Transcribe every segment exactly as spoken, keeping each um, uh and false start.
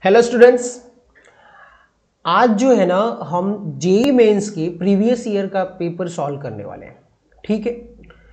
Hello students, आज जो है ना हम जेईई मेंस के प्रीवियस ईयर का पेपर सॉल्व करने वाले हैं। ठीक है,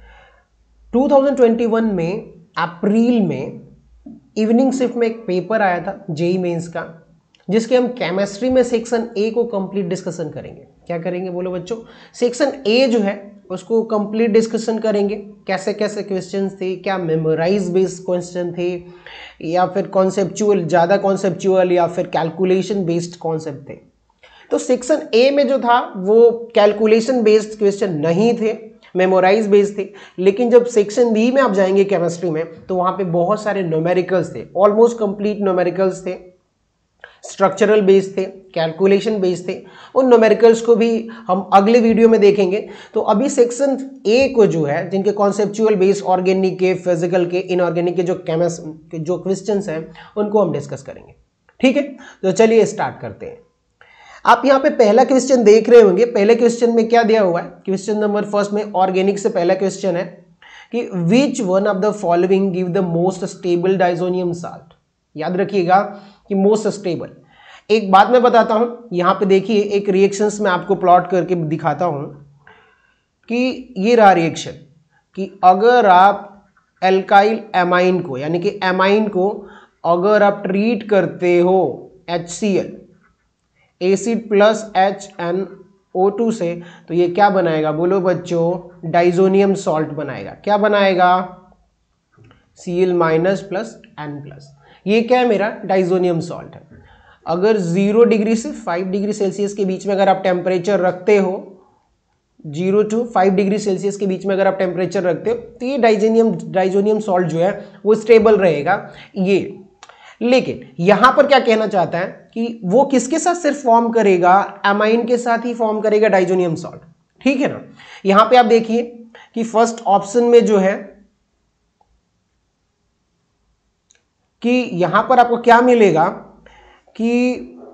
दो हज़ार इक्कीस में अप्रैल में इवनिंग शिफ्ट में एक पेपर आया था जेईई मेंस का, जिसके हम केमिस्ट्री में सेक्शन ए को कंप्लीट डिस्कशन करेंगे। क्या करेंगे बोलो बच्चों? सेक्शन ए जो है उसको कंप्लीट डिस्कशन करेंगे। कैसे कैसे क्वेश्चंस थे, क्या मेमोराइज बेस्ड क्वेश्चन थे या फिर कॉन्सेप्चुअल, ज़्यादा कॉन्सेप्चुअल या फिर कैलकुलेशन बेस्ड कॉन्सेप्ट थे। तो सेक्शन ए में जो था वो कैलकुलेशन बेस्ड क्वेश्चन नहीं थे, मेमोराइज बेस्ड थे। लेकिन जब सेक्शन बी में आप जाएंगे केमिस्ट्री में तो वहाँ पे बहुत सारे न्यूमेरिकल्स थे, ऑलमोस्ट कंप्लीट न्यूमेरिकल्स थे, स्ट्रक्चरल बेस्ड थे, कैलकुलेशन बेस्ड थे। उन न्यूमेरिकल्स को भी हम अगले वीडियो में देखेंगे। तो अभी सेक्शन ए को जो है, जिनके कॉन्सेप्चुअल बेस्ड ऑर्गेनिक के, फिजिकल के, इनऑर्गेनिक के जो केमिस्ट के जो क्वेश्चंस हैं उनको हम डिस्कस करेंगे। ठीक है, तो चलिए स्टार्ट करते हैं। आप यहाँ पे पहला क्वेश्चन देख रहे होंगे। पहले क्वेश्चन में क्या दिया हुआ है? क्वेश्चन नंबर फर्स्ट में ऑर्गेनिक से पहला क्वेश्चन है कि which one of the following give the most stable diazonium salt. याद रखिएगा कि मोस्ट स्टेबल। एक बात मैं बताता हूं, यहां पे देखिए एक रिएक्शंस में आपको प्लॉट करके दिखाता हूं कि ये रहा रिएक्शन, कि अगर आप एल्काइल एमाइन को, यानी कि एमाइन को अगर आप ट्रीट करते हो H C L, acid plus H N O two से, तो ये क्या बनाएगा बोलो बच्चों? डाइजोनियम सॉल्ट बनाएगा। क्या बनाएगा? C L minus plus N plus. ये क्या है? मेरा डाइजोनियम सॉल्ट है। अगर जीरो डिग्री से फाइव डिग्री सेल्सियस के बीच में अगर आप टेम्परेचर रखते हो, zero to five degree Celsius के बीच में अगर आप टेम्परेचर रखते हो तो ये डाइजोनियम डाइजोनियम सॉल्ट जो है वो स्टेबल रहेगा ये। लेकिन यहां पर क्या कहना चाहता है कि वो किसके साथ सिर्फ फॉर्म करेगा? एमाइन के साथ ही फॉर्म करेगा डाइजोनियम सॉल्ट। ठीक है ना? यहां पे आप देखिए कि फर्स्ट ऑप्शन में जो है कि यहां पर आपको क्या मिलेगा कि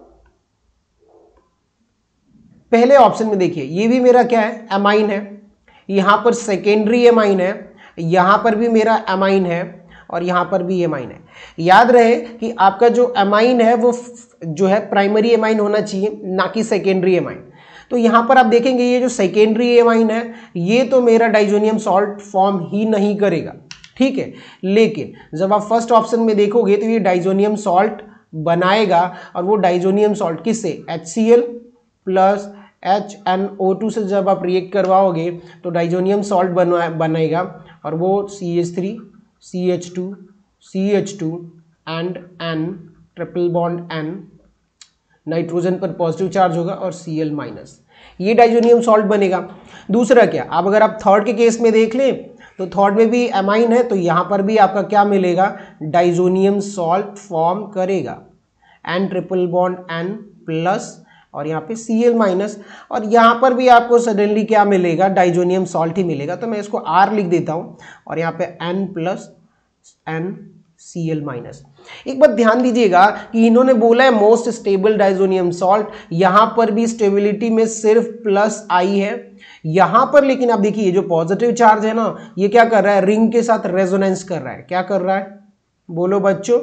पहले ऑप्शन में देखिए ये भी मेरा क्या है? एमाइन है। यहां पर सेकेंडरी एमाइन है, यहां पर भी मेरा एमाइन है और यहां पर भी एमाइन है। याद रहे कि आपका जो एमाइन है वो जो है प्राइमरी एमाइन होना चाहिए, ना कि सेकेंडरी एमाइन। तो यहां पर आप देखेंगे ये जो सेकेंडरी एमाइन है ये तो मेरा डाइजोनियम सॉल्ट फॉर्म ही नहीं करेगा। ठीक है, लेकिन जब आप फर्स्ट ऑप्शन में देखोगे तो ये डाइजोनियम सॉल्ट बनाएगा। और वो डाइजोनियम सॉल्ट किससे? H C L plus H N O two से जब आप रिएक्ट करवाओगे तो डाइजोनियम सॉल्ट बना बनेगा और वो C H three C H two C H two and N triple bond N, nitrogen पर पॉजिटिव चार्ज होगा और सी एल माइनस, ये डाइजोनियम सॉल्ट बनेगा। दूसरा क्या, अब अगर आप थर्ड के केस में देख लें तो थर्ड में भी एमाइन है, तो यहां पर भी आपका क्या मिलेगा? डाइजोनियम सॉल्ट फॉर्म करेगा, N triple bond N plus और यहाँ पे सी एल माइनस, और यहाँ पर भी आपको सडनली क्या मिलेगा? डाइजोनियम सॉल्ट ही मिलेगा। तो मैं इसको आर लिख देता हूँ और यहाँ पे N plus N C L minus. एक बात ध्यान दीजिएगा कि इन्होंने बोला है मोस्ट स्टेबल डाइजोनियम सॉल्ट, यहाँ पर भी स्टेबिलिटी में सिर्फ प्लस आई है यहाँ पर। लेकिन आप देखिए जो पॉजिटिव चार्ज है ना, ये क्या कर रहा है? रिंग के साथ रेजोनेंस कर रहा है। क्या कर रहा है बोलो बच्चों?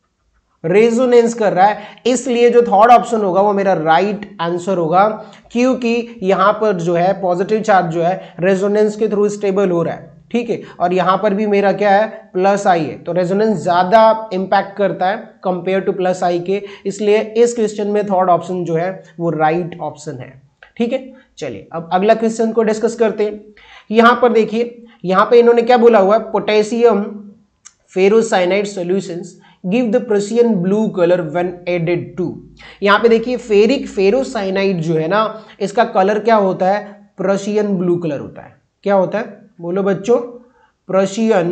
रेजोनेंस कर रहा है। इसलिए जो थर्ड ऑप्शन होगा वो मेरा राइट आंसर होगा, क्योंकि यहां पर जो है पॉजिटिव चार्ज जो है रेजोनेंस के थ्रू स्टेबल हो रहा है। ठीक है, और यहां पर भी मेरा क्या है? प्लस आई है। तो रेजोनेंस ज्यादा इंपैक्ट करता है कंपेयर टू प्लस आई के, इसलिए इस क्वेश्चन में थर्ड ऑप्शन जो है वो राइट ऑप्शन है। ठीक है, चलिए अब अगला क्वेश्चन को डिस्कस करते हैं। यहां पर देखिए, यहां पे इन्होंने क्या बोला हुआ है? Potassium ferrocyanide solutions give the Prussian blue colour when added to. यहां पे देखिए फेरिक फेरोसाइनाइड जो है ना, इसका कलर क्या होता है? प्रेशियन ब्लू कलर होता है। क्या होता है बोलो बच्चों? Prussian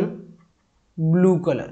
blue colour.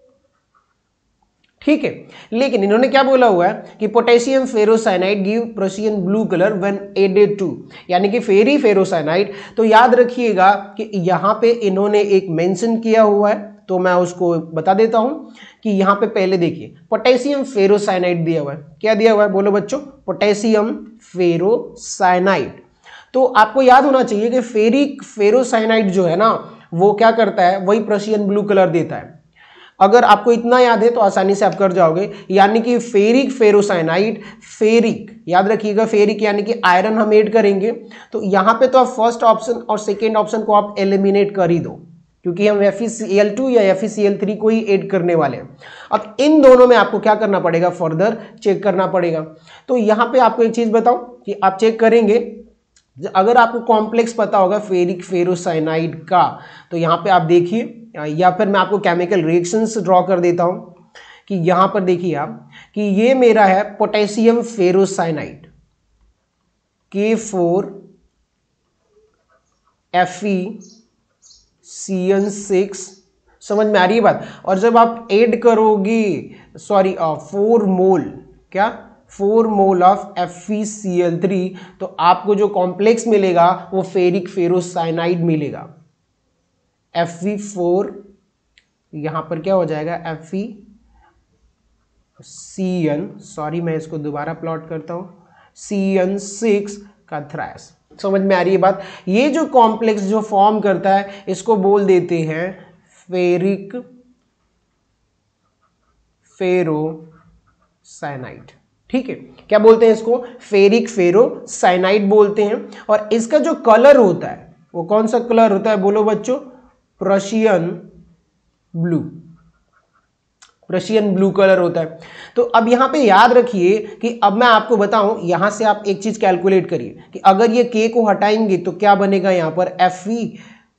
ठीक है, लेकिन इन्होंने क्या बोला हुआ है कि potassium ferrocyanide give Prussian blue colour when added to, यानी कि फेरी फेरोसाइनाइड। तो याद रखिएगा कि यहां पे इन्होंने एक मेंशन किया हुआ है, तो मैं उसको बता देता हूं कि यहां पे पहले देखिए पोटेशियम फेरोसाइनाइड दिया हुआ है। क्या दिया हुआ है बोलो बच्चों? Potassium ferrocyanide. तो आपको याद होना चाहिए कि फेरिक फेरोसाइनाइड जो है ना वो क्या करता है? वही प्रेशियन ब्लू कलर देता है। अगर आपको इतना याद है तो आसानी से आप कर जाओगे, यानी कि फेरिक फेरोसाइनाइड, फेरिक याद रखिएगा, फेरिक यानी कि आयरन हम ऐड करेंगे। तो यहाँ पे तो आप फर्स्ट ऑप्शन और सेकेंड ऑप्शन को आप एलिमिनेट कर ही दो, क्योंकि हम F E C L two या F E C L three को ही ऐड करने वाले हैं। अब इन दोनों में आपको क्या करना पड़ेगा, फर्दर चेक करना पड़ेगा। तो यहाँ पे आपको एक चीज बताऊं कि आप चेक करेंगे, अगर आपको कॉम्प्लेक्स पता होगा फेरिक फेरोसाइनाइड का, तो यहाँ पे आप देखिए, या फिर मैं आपको केमिकल रिएक्शंस ड्रॉ कर देता हूं कि यहां पर देखिए आप कि ये मेरा है पोटेशियम फेरोसाइनाइड के four F E C N six, समझ में आ रही है बात। और जब आप ऐड करोगे, सॉरी फोर मोल, क्या four mole of F E C L three, तो आपको जो कॉम्प्लेक्स मिलेगा वो फेरिक फेरोसाइनाइड मिलेगा। एफ ई फोर यहां पर क्या हो जाएगा, F E C N, sorry मैं इसको दोबारा प्लॉट करता हूं, सी एन सिक्स का थ्रास। समझ में आ रही है बात। ये जो कॉम्प्लेक्स जो फॉर्म करता है इसको बोल देते हैं फेरिक फेरोसाइनाइड। ठीक है, क्या बोलते हैं इसको, फेरिक फेरोसाइनाइड बोलते हैं। और इसका जो कलर होता है वो कौन सा कलर होता है, बोलो बच्चों, Prussian blue, Prussian blue colour होता है। तो अब यहां पे याद रखिए कि अब मैं आपको बताऊं, यहां से आप एक चीज कैलकुलेट करिए कि अगर ये के को हटाएंगे तो क्या बनेगा, यहां पर F E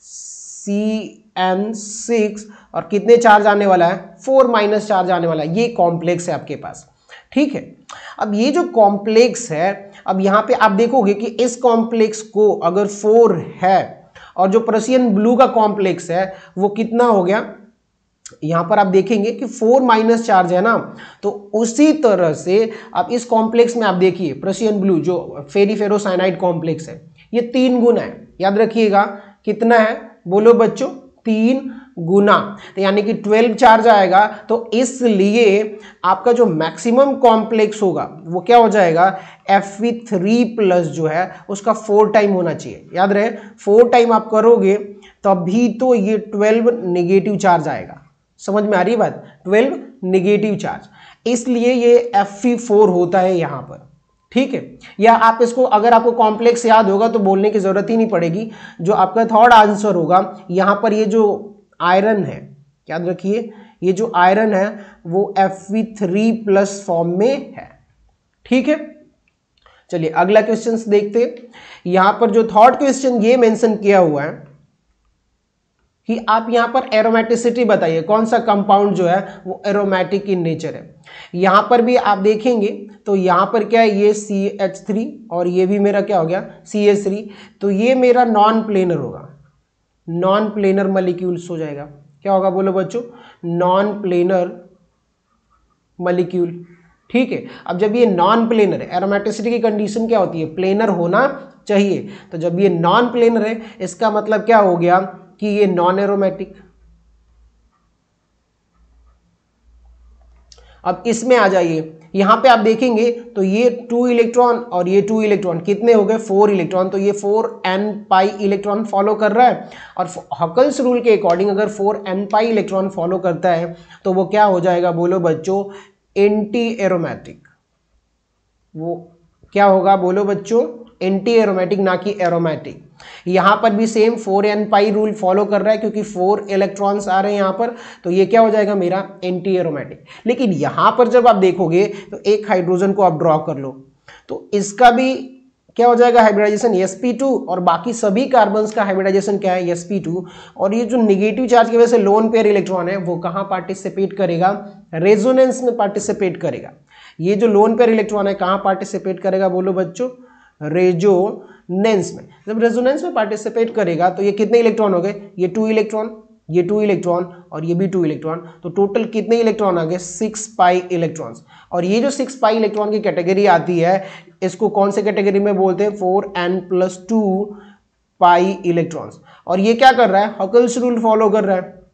C N six, और कितने चार्ज आने वाला है, फोर माइनस चार्ज आने वाला है। ये कॉम्प्लेक्स है आपके पास। ठीक है, अब ये जो कॉम्प्लेक्स है, अब यहां पे आप देखोगे कि इस कॉम्प्लेक्स को अगर फोर है और जो प्रशियन ब्लू का कॉम्प्लेक्स है वो कितना हो गया, यहां पर आप देखेंगे कि फोर माइनस चार्ज है ना। तो उसी तरह से आप इस कॉम्प्लेक्स में आप देखिए प्रशियन ब्लू जो फेरी फेरोसाइनाइड कॉम्प्लेक्स है, ये तीन गुना है, याद रखिएगा कितना है, बोलो बच्चों, तीन गुना। तो यानी कि ट्वेल्व चार्ज आएगा। तो इसलिए आपका जो मैक्सिमम कॉम्प्लेक्स होगा वो क्या हो जाएगा, एफ ई थ्री प्लस जो है उसका फोर टाइम होना चाहिए। याद रहे, फोर टाइम आप करोगे तभी तो ये ट्वेल्व नेगेटिव चार्ज आएगा। समझ में आ रही बात, ट्वेल्व नेगेटिव चार्ज, इसलिए ये एफ ई फोर होता है यहां पर। ठीक है, या आप इसको, अगर आपको कॉम्प्लेक्स याद होगा तो बोलने की जरूरत ही नहीं पड़ेगी। जो आपका थर्ड आंसर होगा, यहां पर ये जो आयरन है, याद रखिए ये जो आयरन है वो F E three plus form में है। ठीक है, चलिए अगला क्वेश्चन देखते हैं। यहां पर जो थर्ड क्वेश्चन ये मेंशन किया हुआ है कि आप यहां पर एरोमेटिसिटी बताइए, कौन सा कंपाउंड जो है वो एरोमेटिक इन नेचर है। यहां पर भी आप देखेंगे तो यहां पर क्या है, ये सी एच थ्री और ये भी मेरा क्या हो गया, सी एच थ्री। तो ये मेरा नॉन प्लेनर होगा, नॉन प्लेनर मॉलिक्यूल्स हो जाएगा। क्या होगा बोलो बच्चों, नॉन प्लेनर मॉलिक्यूल। ठीक है, अब जब ये नॉन प्लेनर है, एरोमेटिसिटी की कंडीशन क्या होती है, प्लेनर होना चाहिए। तो जब ये नॉन प्लेनर है इसका मतलब क्या हो गया कि ये नॉन एरोमेटिक। अब इसमें आ जाइए, यहां पे आप देखेंगे तो ये टू इलेक्ट्रॉन और ये टू इलेक्ट्रॉन कितने हो गए, फोर इलेक्ट्रॉन। तो ये four N pi electron follow कर रहा है। और हकल्स रूल के अकॉर्डिंग अगर four N pi electron follow करता है तो वो क्या हो जाएगा बोलो बच्चों, एंटी एरोमेटिक। वो क्या होगा बोलो बच्चों, एंटी एरोमेटिक, ना कि एरोमेटिक। यहां पर भी same four N pi rule follow कर रहा है क्योंकि फोर इलेक्ट्रॉन्स आ रहे हैं यहां पर, तो ये क्या हो जाएगा मेरा एंटी एरोमेटिक। लेकिन यहां पर जब आप देखोगे तो एक हाइड्रोजन को आप ड्रॉ कर लो तो इसका भी क्या हो जाएगा हाइब्रिडाइजेशन, एस पी टू, और बाकी सभी कार्बन्स का हाइब्रिडाइजेशन क्या है, एस पी टू। और ये जो निगेटिव चार्ज की वजह से लोन पेयर इलेक्ट्रॉन है वो कहां पार्टिसिपेट करेगा, रेजोनेंस में पार्टिसिपेट करेगा। ये जो लोन पेयर इलेक्ट्रॉन है कहां पार्टिसिपेट करेगा बोलो बच्चों, रेजोनेंस में। जब रेजोनेंस में पार्टिसिपेट करेगा तो ये कितने इलेक्ट्रॉन हो गए, ये टू इलेक्ट्रॉन, ये टू इलेक्ट्रॉन और ये भी टू इलेक्ट्रॉन। तो टोटल कितने इलेक्ट्रॉन आ गए, सिक्स पाई इलेक्ट्रॉन्स। और ये जो सिक्स पाई इलेक्ट्रॉन की कैटेगरी आती है इसको कौन से कैटेगरी में बोलते हैं, four N plus two pi electrons. और ये क्या कर रहा है, हकल्स रूल फॉलो कर रहा है,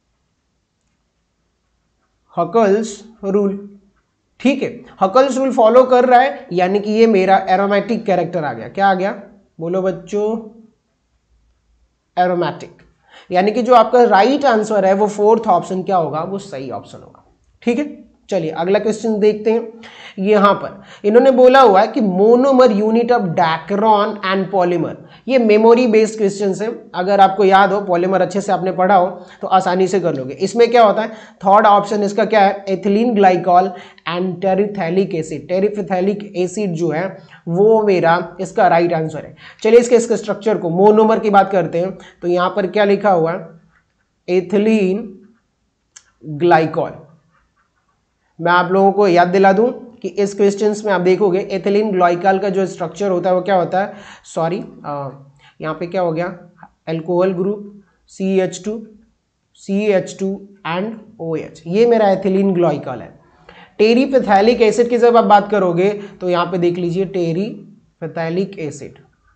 हकल्स रूल। ठीक है, हकल्स रूल फॉलो कर रहा है, यानी कि ये मेरा एरोमेटिक कैरेक्टर आ गया। क्या आ गया बोलो बच्चों, एरोमेटिक। यानी कि जो आपका राइट आंसर है वो फोर्थ ऑप्शन क्या होगा, वो सही ऑप्शन होगा। ठीक है, चलिए अगला क्वेश्चन देखते हैं। यहां पर इन्होंने बोला हुआ है कि monomer unit of Dacron and polymer. ये मेमोरी बेस्ड क्वेश्चन है, अगर आपको याद हो, पॉलीमर अच्छे से आपने पढ़ा हो तो आसानी से कर लोगे। इसमें क्या होता है, थर्ड ऑप्शन इसका क्या है, ethylene glycol and terephthalic acid. Terephthalic acid जो है वो मेरा इसका राइट आंसर है। चलिए इसके इसके स्ट्रक्चर को, मोनोमर की बात करते हैं। तो यहां पर क्या लिखा हुआ है, एथिलीन ग्लाइकॉल। मैं आप लोगों को याद दिला दूं कि इस क्वेश्चंस में आप देखोगे एथिलीन ग्लाइकॉल का जो स्ट्रक्चर होता है वो क्या होता है, सॉरी यहाँ पे क्या हो गया, alcohol group C H two C H two and O H, ये मेरा एथिलीन ग्लाइकॉल है। टेरिफेथैलिक एसिड की जब आप बात करोगे तो यहाँ पे देख लीजिए टेरिफेथैलिक एसिड।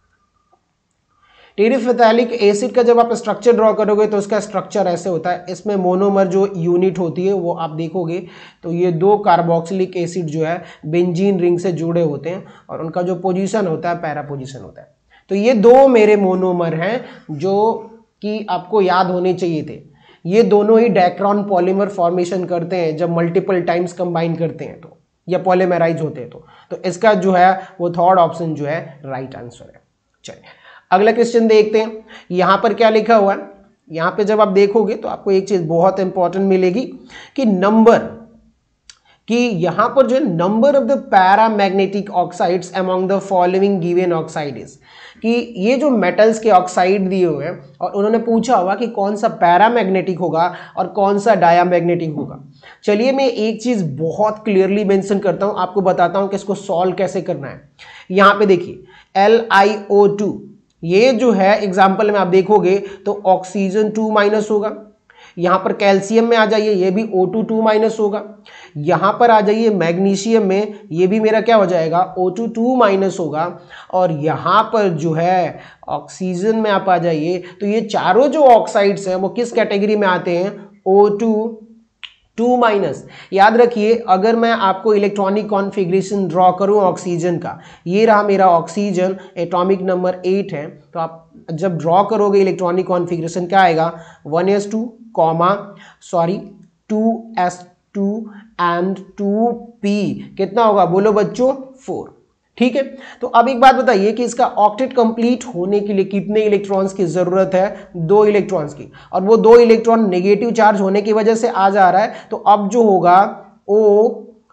टेरिफेथैलिक एसिड का जब आप स्ट्रक्चर ड्रॉ करोगे तो उसका स्ट्रक्चर ऐसे होता है। इसमें मोनोमर जो यूनिट होती है वो आप देखोगे तो ये दो कार्बोक्सिलिक एसिड जो है बेंजीन रिंग से जुड़े होते हैं और उनका जो पोजीशन होता है पैरा पोजीशन होता है। तो ये दो मेरे मोनोमर हैं जो कि आपको याद होने चाहिए थे। ये दोनों ही डैक्रोन पॉलीमर फॉर्मेशन करते हैं जब मल्टीपल टाइम्स कंबाइन करते हैं तो, या पॉलीमराइज होते हैं तो तो इसका जो है वो थर्ड ऑप्शन जो है राइट आंसर है। चलिए अगला क्वेश्चन देखते हैं। यहां पर क्या लिखा हुआ है, यहां पे जब आप देखोगे तो आपको एक चीज बहुत इंपॉर्टेंट मिलेगी कि नंबर, कि यहां पर जो number of the paramagnetic oxides among the following given oxide is, कि ये जो मेटल्स के ऑक्साइड दिए हुए हैं और उन्होंने पूछा हुआ कि कौन सा पैरामैग्नेटिक होगा और कौन सा डायामैग्नेटिक होगा। चलिए मैं एक चीज बहुत क्लियरली मेंशन करता हूं, आपको बताता हूं कि इसको सॉल्व कैसे करना है। यहां पे देखिए एल आई ओ टू, ये जो है एग्जाम्पल में आप देखोगे तो ऑक्सीजन टू माइनस होगा। यहां पर कैल्शियम में आ जाइए, ये भी ओ टू टू माइनस होगा। यहां पर आ जाइए मैग्नीशियम में, ये भी मेरा क्या हो जाएगा, ओ टू टू माइनस होगा। और यहां पर जो है ऑक्सीजन में आप आ जाइए तो ये चारों जो ऑक्साइड्स हैं वो किस कैटेगरी में आते हैं, ओ टू टू माइनस। याद रखिए अगर मैं आपको इलेक्ट्रॉनिक कॉन्फ़िगरेशन ड्रॉ करूं ऑक्सीजन का, ये रहा मेरा ऑक्सीजन, एटॉमिक नंबर एट है, तो आप जब ड्रॉ करोगे इलेक्ट्रॉनिक कॉन्फ़िगरेशन क्या आएगा, one s two comma sorry two s two and two p, कितना होगा बोलो बच्चों, फोर। ठीक है, तो अब एक बात बताइए कि इसका ऑक्टेट कंप्लीट होने के लिए कितने इलेक्ट्रॉन्स की जरूरत है, दो इलेक्ट्रॉन्स की, और वो दो इलेक्ट्रॉन नेगेटिव चार्ज होने की वजह से आ जा रहा है। तो अब जो होगा ओ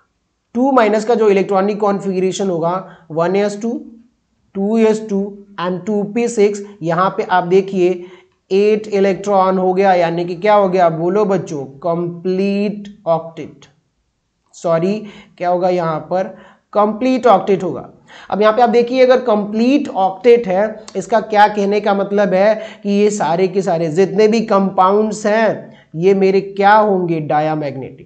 टू माइनस का जो इलेक्ट्रॉनिक कॉन्फ़िगरेशन होगा one s two two s two and two p six, यहां पे आप देखिए एट इलेक्ट्रॉन हो गया, यानी कि क्या हो गया बोलो बच्चों, कंप्लीट ऑक्टेट। सॉरी क्या होगा यहां पर, कंप्लीट ऑक्टेट होगा। अब यहां पे आप देखिए अगर कंप्लीट ऑक्टेट है, इसका क्या कहने का मतलब है कि ये सारे के सारे जितने भी कंपाउंड्स हैं ये मेरे क्या होंगे, डायामैग्नेटिक।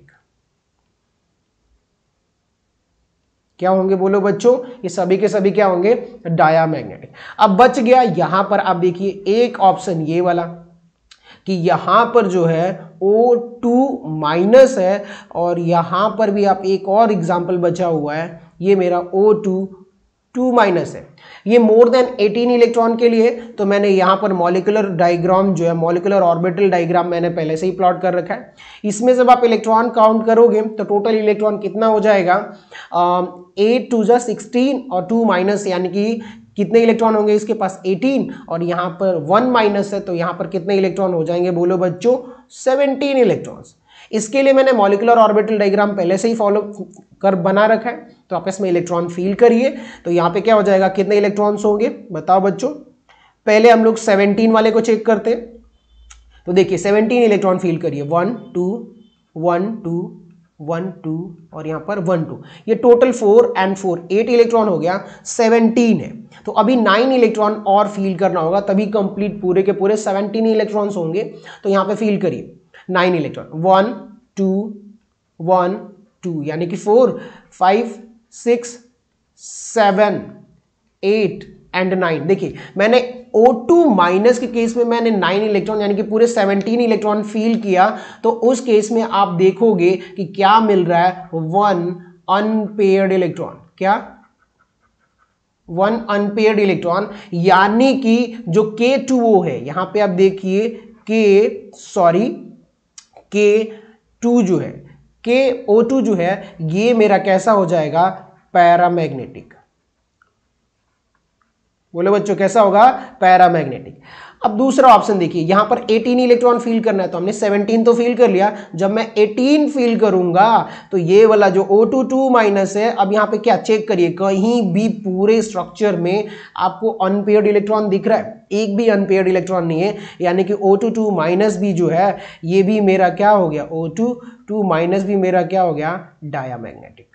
क्या होंगे बोलो बच्चों, ये सभी के सभी क्या होंगे, डायामैग्नेटिक। अब बच गया यहां पर आप देखिए एक ऑप्शन ये वाला कि यहां पर जो है ओ टू माइनस है, और यहां पर भी आप एक और एग्जांपल बचा हुआ है, ये मेरा ओ टू टू माइनस है। ये मोर देन एटीन इलेक्ट्रॉन के लिए, तो मैंने यहाँ पर मॉलिक्यूलर डायग्राम जो है, मॉलिक्यूलर ऑर्बिटल डायग्राम मैंने पहले से ही प्लॉट कर रखा है। इसमें जब आप इलेक्ट्रॉन काउंट करोगे तो टोटल इलेक्ट्रॉन कितना हो जाएगा, एट टू जा सिक्सटीन और टू माइनस, यानी कि कितने इलेक्ट्रॉन होंगे इसके पास, एटीन, और यहाँ पर वन माइनस है तो यहाँ पर कितने इलेक्ट्रॉन हो जाएंगे बोलो बच्चों, सेवनटीन इलेक्ट्रॉन्स। इसके लिए मैंने मॉलिक्यूलर ऑर्बिटल डायग्राम पहले से ही फॉलो कर बना रखा है, तो आप इसमें इलेक्ट्रॉन फील करिए। तो यहाँ पे क्या हो जाएगा, कितने इलेक्ट्रॉन्स होंगे बताओ बच्चों। पहले हम लोग सेवनटीन वाले को चेक करते हैं, तो देखिए सेवनटीन इलेक्ट्रॉन फील करिए, one two one two one two और यहाँ पर वन टू, ये total four and four eight electron हो गया, सेवनटीन है। तो अभी नाइन इलेक्ट्रॉन और फील करना होगा, तभी कंप्लीट पूरे के पूरे सेवनटीन इलेक्ट्रॉन्स होंगे। तो यहाँ पे फील करिए nine electron, one two one two, यानी कि four five six seven eight and nine. देखिए मैंने ओ टू माइनस के केस में मैंने नाइन इलेक्ट्रॉन यानी कि पूरे सेवनटीन इलेक्ट्रॉन फील किया, तो उस केस में आप देखोगे कि क्या मिल रहा है, वन अनपेयर्ड इलेक्ट्रॉन। क्या, वन अनपेयर्ड इलेक्ट्रॉन, यानी कि जो के टू ओ है, यहां पे आप देखिए के सॉरी के टू जो है के ओ टू जो है ये मेरा कैसा हो जाएगा, पैरामैग्नेटिक। बोलो बच्चों कैसा होगा, पैरामैग्नेटिक। अब दूसरा ऑप्शन देखिए, यहां पर अठारह इलेक्ट्रॉन फील करना है तो हमने सत्रह तो फील कर लिया। जब मैं अठारह फील करूंगा तो ये वाला जो O टू टू माइनस है, अब यहां पे क्या चेक करिए, कहीं भी पूरे स्ट्रक्चर में आपको अनपेयर्ड इलेक्ट्रॉन दिख रहा है? एक भी अनपेयर्ड इलेक्ट्रॉन नहीं है, यानी कि O टू टू माइनस भी जो है ये भी मेरा क्या हो गया, O टू टू माइनस भी मेरा क्या हो गया, डायामैग्नेटिक।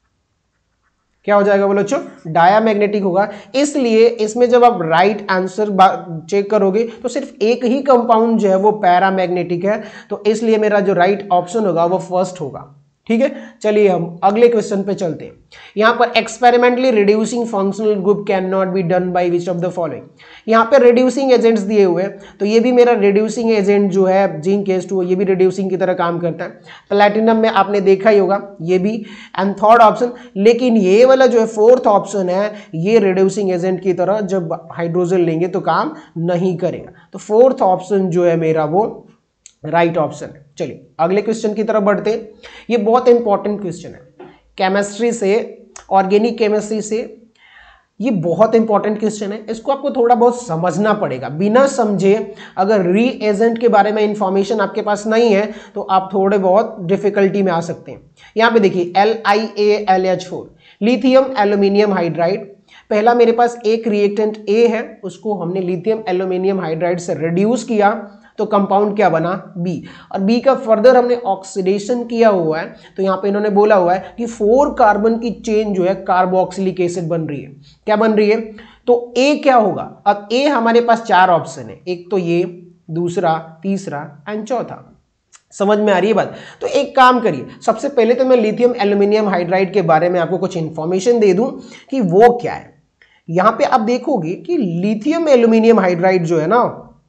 क्या हो जाएगा बोलो बच्चों, डायामैग्नेटिक होगा। इसलिए इसमें जब आप राइट आंसर चेक करोगे तो सिर्फ एक ही कंपाउंड जो है वो पैरामैग्नेटिक है, तो इसलिए मेरा जो राइट ऑप्शन होगा वो फर्स्ट होगा। ठीक है, चलिए हम अगले क्वेश्चन पे चलते हैं। यहां पर experimentally reducing functional group can not be done by which of the following. यहां पे रिड्यूसिंग एजेंट्स दिए हुए हैं, तो ये भी मेरा रिड्यूसिंग एजेंट जो है जिंक एस टू, ये भी रिड्यूसिंग की तरह काम करता है। प्लैटिनम में आपने देखा ही होगा, ये भी। एंड थर्ड ऑप्शन, लेकिन ये वाला जो है फोर्थ ऑप्शन है, ये रिड्यूसिंग एजेंट की तरह जब हाइड्रोजन लेंगे तो काम नहीं करेगा। तो फोर्थ ऑप्शन जो है मेरा वो राइट ऑप्शन है। चलिए अगले क्वेश्चन की तरफ बढ़ते हैं। ये बहुत इंपॉर्टेंट क्वेश्चन है, केमिस्ट्री से, ऑर्गेनिक केमिस्ट्री से ये बहुत इंपॉर्टेंट क्वेश्चन है। इसको आपको थोड़ा बहुत समझना पड़ेगा, बिना समझे अगर रीएजेंट के बारे में इंफॉर्मेशन आपके पास नहीं है तो आप थोड़े बहुत डिफिकल्टी में आ सकते हैं। यहां पे देखिए L I A L H four, lithium aluminium hydride. पहला मेरे पास एक रिएक्टेंट ए है, उसको हमने लिथियम एल्यूमिनियम हाइड्राइड से रिड्यूस किया तो कंपाउंड क्या बना, बी। और बी का फर्दर हमने ऑक्सीडेशन किया हुआ है, तो यहां पे इन्होंने बोला हुआ है कि फोर कार्बन की चेन जो है कार्बोक्सिलिक एसिड बन रही है। क्या बन रही है, तो ए क्या होगा। अब ए हमारे पास चार ऑप्शन है, एक तो ये, दूसरा, तीसरा एंड चौथा। समझ में आ रही है बात। तो एक काम करिए, सबसे पहले तो मैं लिथियम एल्यूमिनियम हाइड्राइड के बारे में आपको कुछ इंफॉर्मेशन दे दूं कि वो क्या है। यहां पे आप देखोगे कि लिथियम एल्यूमिनियम हाइड्राइड जो है ना,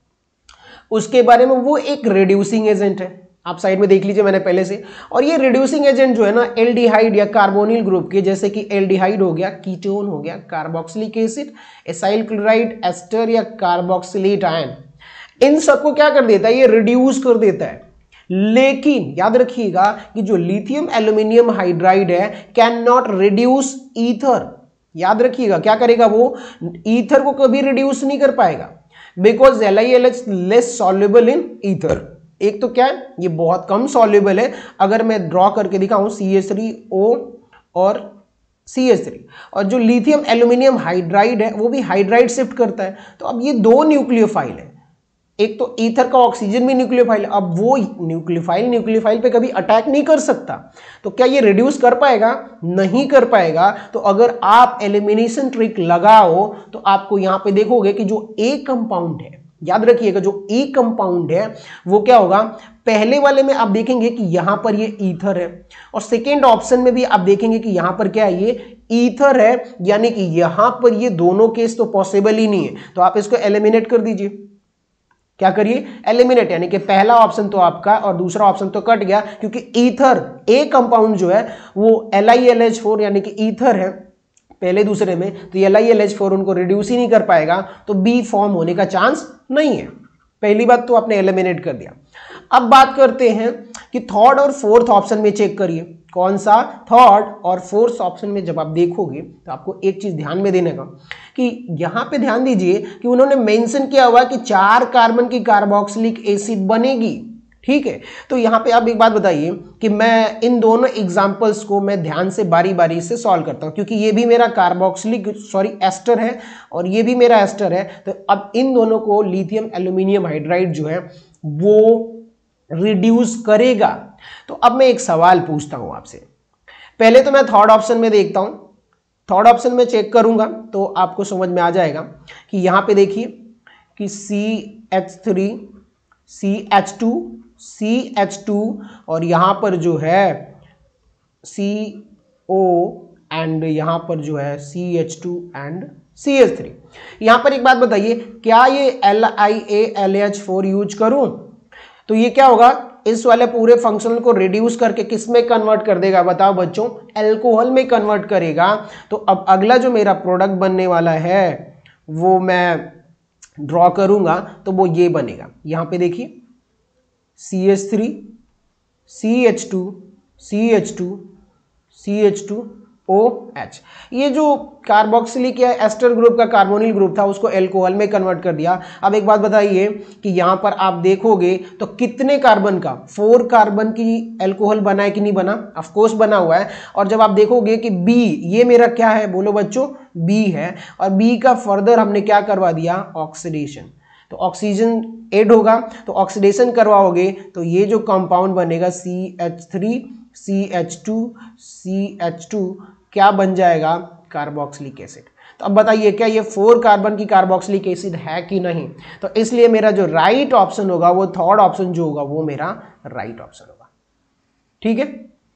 उसके बारे में वो एक रिड्यूसिंग एजेंट है। आप साइड में देख लीजिए मैंने पहले से। और ये रिड्यूसिंग एजेंट जो है ना, एल्डिहाइड या कार्बोनिल ग्रुप के, जैसे कि एल्डिहाइड हो गया, कीटोन हो गया, carboxylic acid, acyl chloride, ester या कार्बोक्सिलेट आयन, इन सबको क्या कर देता है, ये रिड्यूस कर देता है। लेकिन याद रखिएगा कि जो लिथियम एल्यूमिनियम हाइड्राइड है कैन नॉट रिड्यूस ईथर। याद रखिएगा क्या करेगा, वो ईथर को कभी रिड्यूस नहीं कर पाएगा, because L I L H less soluble in ether. एक तो क्या है, ये बहुत कम सॉल्युबल है। अगर मैं ड्रॉ करके दिखाऊं सी एच थ्री ओ और सी एच थ्री, और जो लिथियम एल्यूमिनियम हाइड्राइड है वो भी हाइड्राइड शिफ्ट करता है। तो अब ये दो न्यूक्लियोफाइल है, एक तो ईथर का ऑक्सीजन भी न्यूक्लियोफाइल, अब वो न्यूक्लियोफाइल न्यूक्लियोफाइल पे कभी अटैक नहीं कर सकता, तो क्या ये रिड्यूस कर पाएगा, नहीं कर पाएगा। तो अगर आप एलिमिनेशन ट्रिक लगाओ तो आपको यहां पे देखोगे कि जो ए कंपाउंड है, याद रखिएगा जो ए कंपाउंड है वो क्या होगा, पहले वाले में आप देखेंगे कि यहां पर ये ईथर है, और सेकेंड ऑप्शन में भी आप देखेंगे कि यहां पर क्या है, ये ईथर है, यानी कि यहां पर ये दोनों केस तो पॉसिबल ही नहीं है। तो आप इसको एलिमिनेट कर दीजिए। क्या करिए, एलिमिनेट, यानी कि पहला ऑप्शन तो आपका और दूसरा ऑप्शन तो कट गया, क्योंकि ईथर ए कंपाउंड जो है वो L I L H four यानी कि ईथर है पहले दूसरे में, तो L I L H four उनको रिड्यूस ही नहीं कर पाएगा, तो बी फॉर्म होने का चांस नहीं है। पहली बात तो आपने एलिमिनेट कर दिया। अब बात करते हैं कि थर्ड और फोर्थ ऑप्शन में चेक करिए, कौन सा, थर्ड और फोर्थ ऑप्शन में जब आप देखोगे तो आपको एक चीज ध्यान में देने का कि यहां पे ध्यान दीजिए कि उन्होंने मेंशन किया हुआ कि चार कार्बन की कार्बोक्सिलिक एसिड बनेगी। ठीक है, तो यहां पे आप एक बात बताइए कि मैं इन दोनों एग्जांपल्स को मैं ध्यान से बारी बारी से सॉल्व करता हूं, क्योंकि ये भी मेरा कार्बोक्सिलिक सॉरी एस्टर है और ये भी मेरा एस्टर है। तो अब इन दोनों को लिथियम एल्यूमिनियम हाइड्राइड जो है वो रिड्यूस करेगा। तो अब मैं एक सवाल पूछता हूं आपसे, पहले तो मैं थर्ड ऑप्शन में देखता हूं, थर्ड ऑप्शन में चेक करूंगा तो आपको समझ में आ जाएगा कि यहां पे देखिए कि C H three, C H two, C H two और यहां पर जो है सी ओ एंड यहां पर जो है C H two and C H three. यहां पर एक बात बताइए, क्या ये L I A L H four use करूं तो ये क्या होगा, इस वाले पूरे फंक्शनल को रिड्यूस करके किस में कन्वर्ट कर देगा, बताओ बच्चों, अल्कोहल में कन्वर्ट करेगा। तो अब अगला जो मेरा प्रोडक्ट बनने वाला है वो मैं ड्रॉ करूंगा तो वो ये बनेगा। यहां पे देखिए C H three, C H two, C H two, C H two O H. ये जो कार्बोक्सिलिक या एस्टर ग्रुप का कार्बोनिल ग्रुप था उसको एल्कोहल में कन्वर्ट कर दिया। अब एक बात बताइए कि यहां पर आप देखोगे तो कितने कार्बन का, फोर कार्बन की एल्कोहल बना है कि नहीं बना? ऑफ कोर्स बना हुआ है। और जब आप देखोगे कि बी, ये मेरा क्या है बोलो बच्चों? बी है। और बी का फर्दर हमने क्या करवा दिया? ऑक्सीडेशन। तो ऑक्सीजन ऐड होगा तो ऑक्सीडेशन करवाओगे तो ये जो कंपाउंड बनेगा C H three, C H two, C H two क्या बन जाएगा? Carboxylic acid. तो अब बताइए क्या ये फोर कार्बन की कार्बोक्सिलिक एसिड है कि नहीं? तो इसलिए मेरा जो राइट ऑप्शन होगा वो थर्ड ऑप्शन जो होगा वो मेरा राइट ऑप्शन होगा। ठीक है,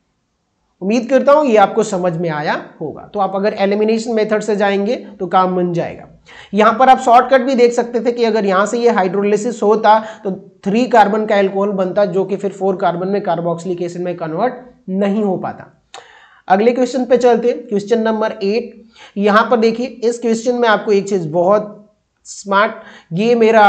उम्मीद करता हूं ये आपको समझ में आया होगा। तो आप अगर एलिमिनेशन मेथड से जाएंगे तो काम बन जाएगा। यहां पर आप शॉर्टकट भी देख सकते थे कि अगर यहां से ये हाइड्रोलिसिस होता तो थ्री कार्बन का एल्कोहल बनता जो कि फिर फोर कार्बन में कार्बोक्सिलिक एसिड में कन्वर्ट नहीं हो पाता। अगले क्वेश्चन पे चलते हैं, क्वेश्चन नंबर एट। यहां पर देखिए इस क्वेश्चन में आपको एक चीज बहुत स्मार्ट, ये मेरा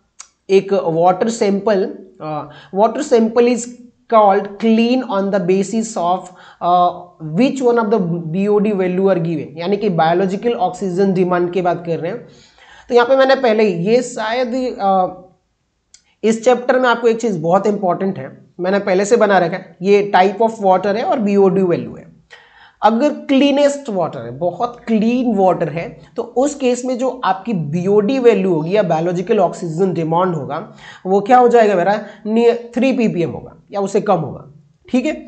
एक water sample, water sample is called clean on the basis of uh, which one of the B O D value are given, यानी कि बायोलॉजिकल ऑक्सीजन डिमांड की बात कर रहे हैं। तो यहाँ पे मैंने पहले ही ये शायद uh, इस चैप्टर में आपको एक चीज बहुत इंपॉर्टेंट है, मैंने पहले से बना रखा है, ये टाइप ऑफ वाटर है और B O D वैल्यू है। अगर क्लीनेस्ट वाटर है, बहुत क्लीन वाटर है, तो उस केस में जो आपकी B O D वैल्यू होगी या बायोलॉजिकल ऑक्सीजन डिमांड होगा वो क्या हो जाएगा मेरा? थ्री पीपीएम होगा या उससे कम होगा। ठीक है,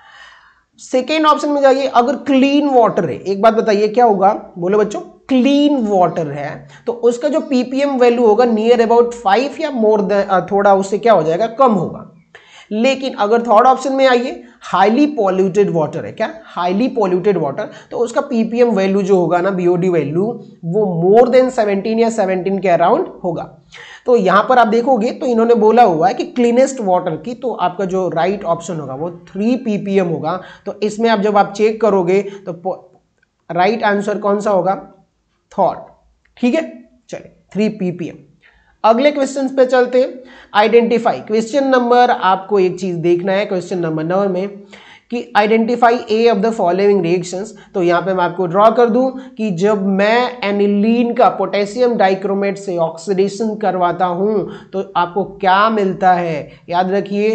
सेकेंड ऑप्शन में जाइए, अगर क्लीन वाटर है, एक बात बताइए क्या होगा बोलो बच्चों? क्लीन वाटर है तो उसका जो पीपीएम वैल्यू होगा नियर अबाउट फाइव या मोर देन, थोड़ा उससे क्या हो जाएगा? कम होगा। लेकिन अगर थर्ड ऑप्शन में आइए, हाईली पॉल्यूटेड वाटर है, क्या हाईली पॉल्यूटेड वाटर, तो उसका पीपीएम वैल्यू जो होगा ना, बीओडी वैल्यू, वो मोर देन सेवनटीन या सेवनटीन के अराउंड होगा। तो यहां पर आप देखोगे तो इन्होंने बोला हुआ है कि क्लीनेस्ट वाटर की, तो आपका जो राइट ऑप्शन होगा वो थ्री पीपीएम होगा। तो इसमें आप जब आप चेक करोगे तो राइट आंसर कौन सा होगा? थर्ड। ठीक है, चलिए थ्री पीपीएम। अगले क्वेश्चन पे चलते हैं, आइडेंटिफाई। क्वेश्चन नंबर आपको एक चीज देखना है क्वेश्चन नंबर नौ में कि identify a of the following reactions. तो यहां पे मैं आपको ड्रॉ कर दूं कि जब मैं एनिलीन का पोटेशियम डाइक्रोमेट से ऑक्सीडेशन करवाता हूं तो आपको क्या मिलता है? याद रखिए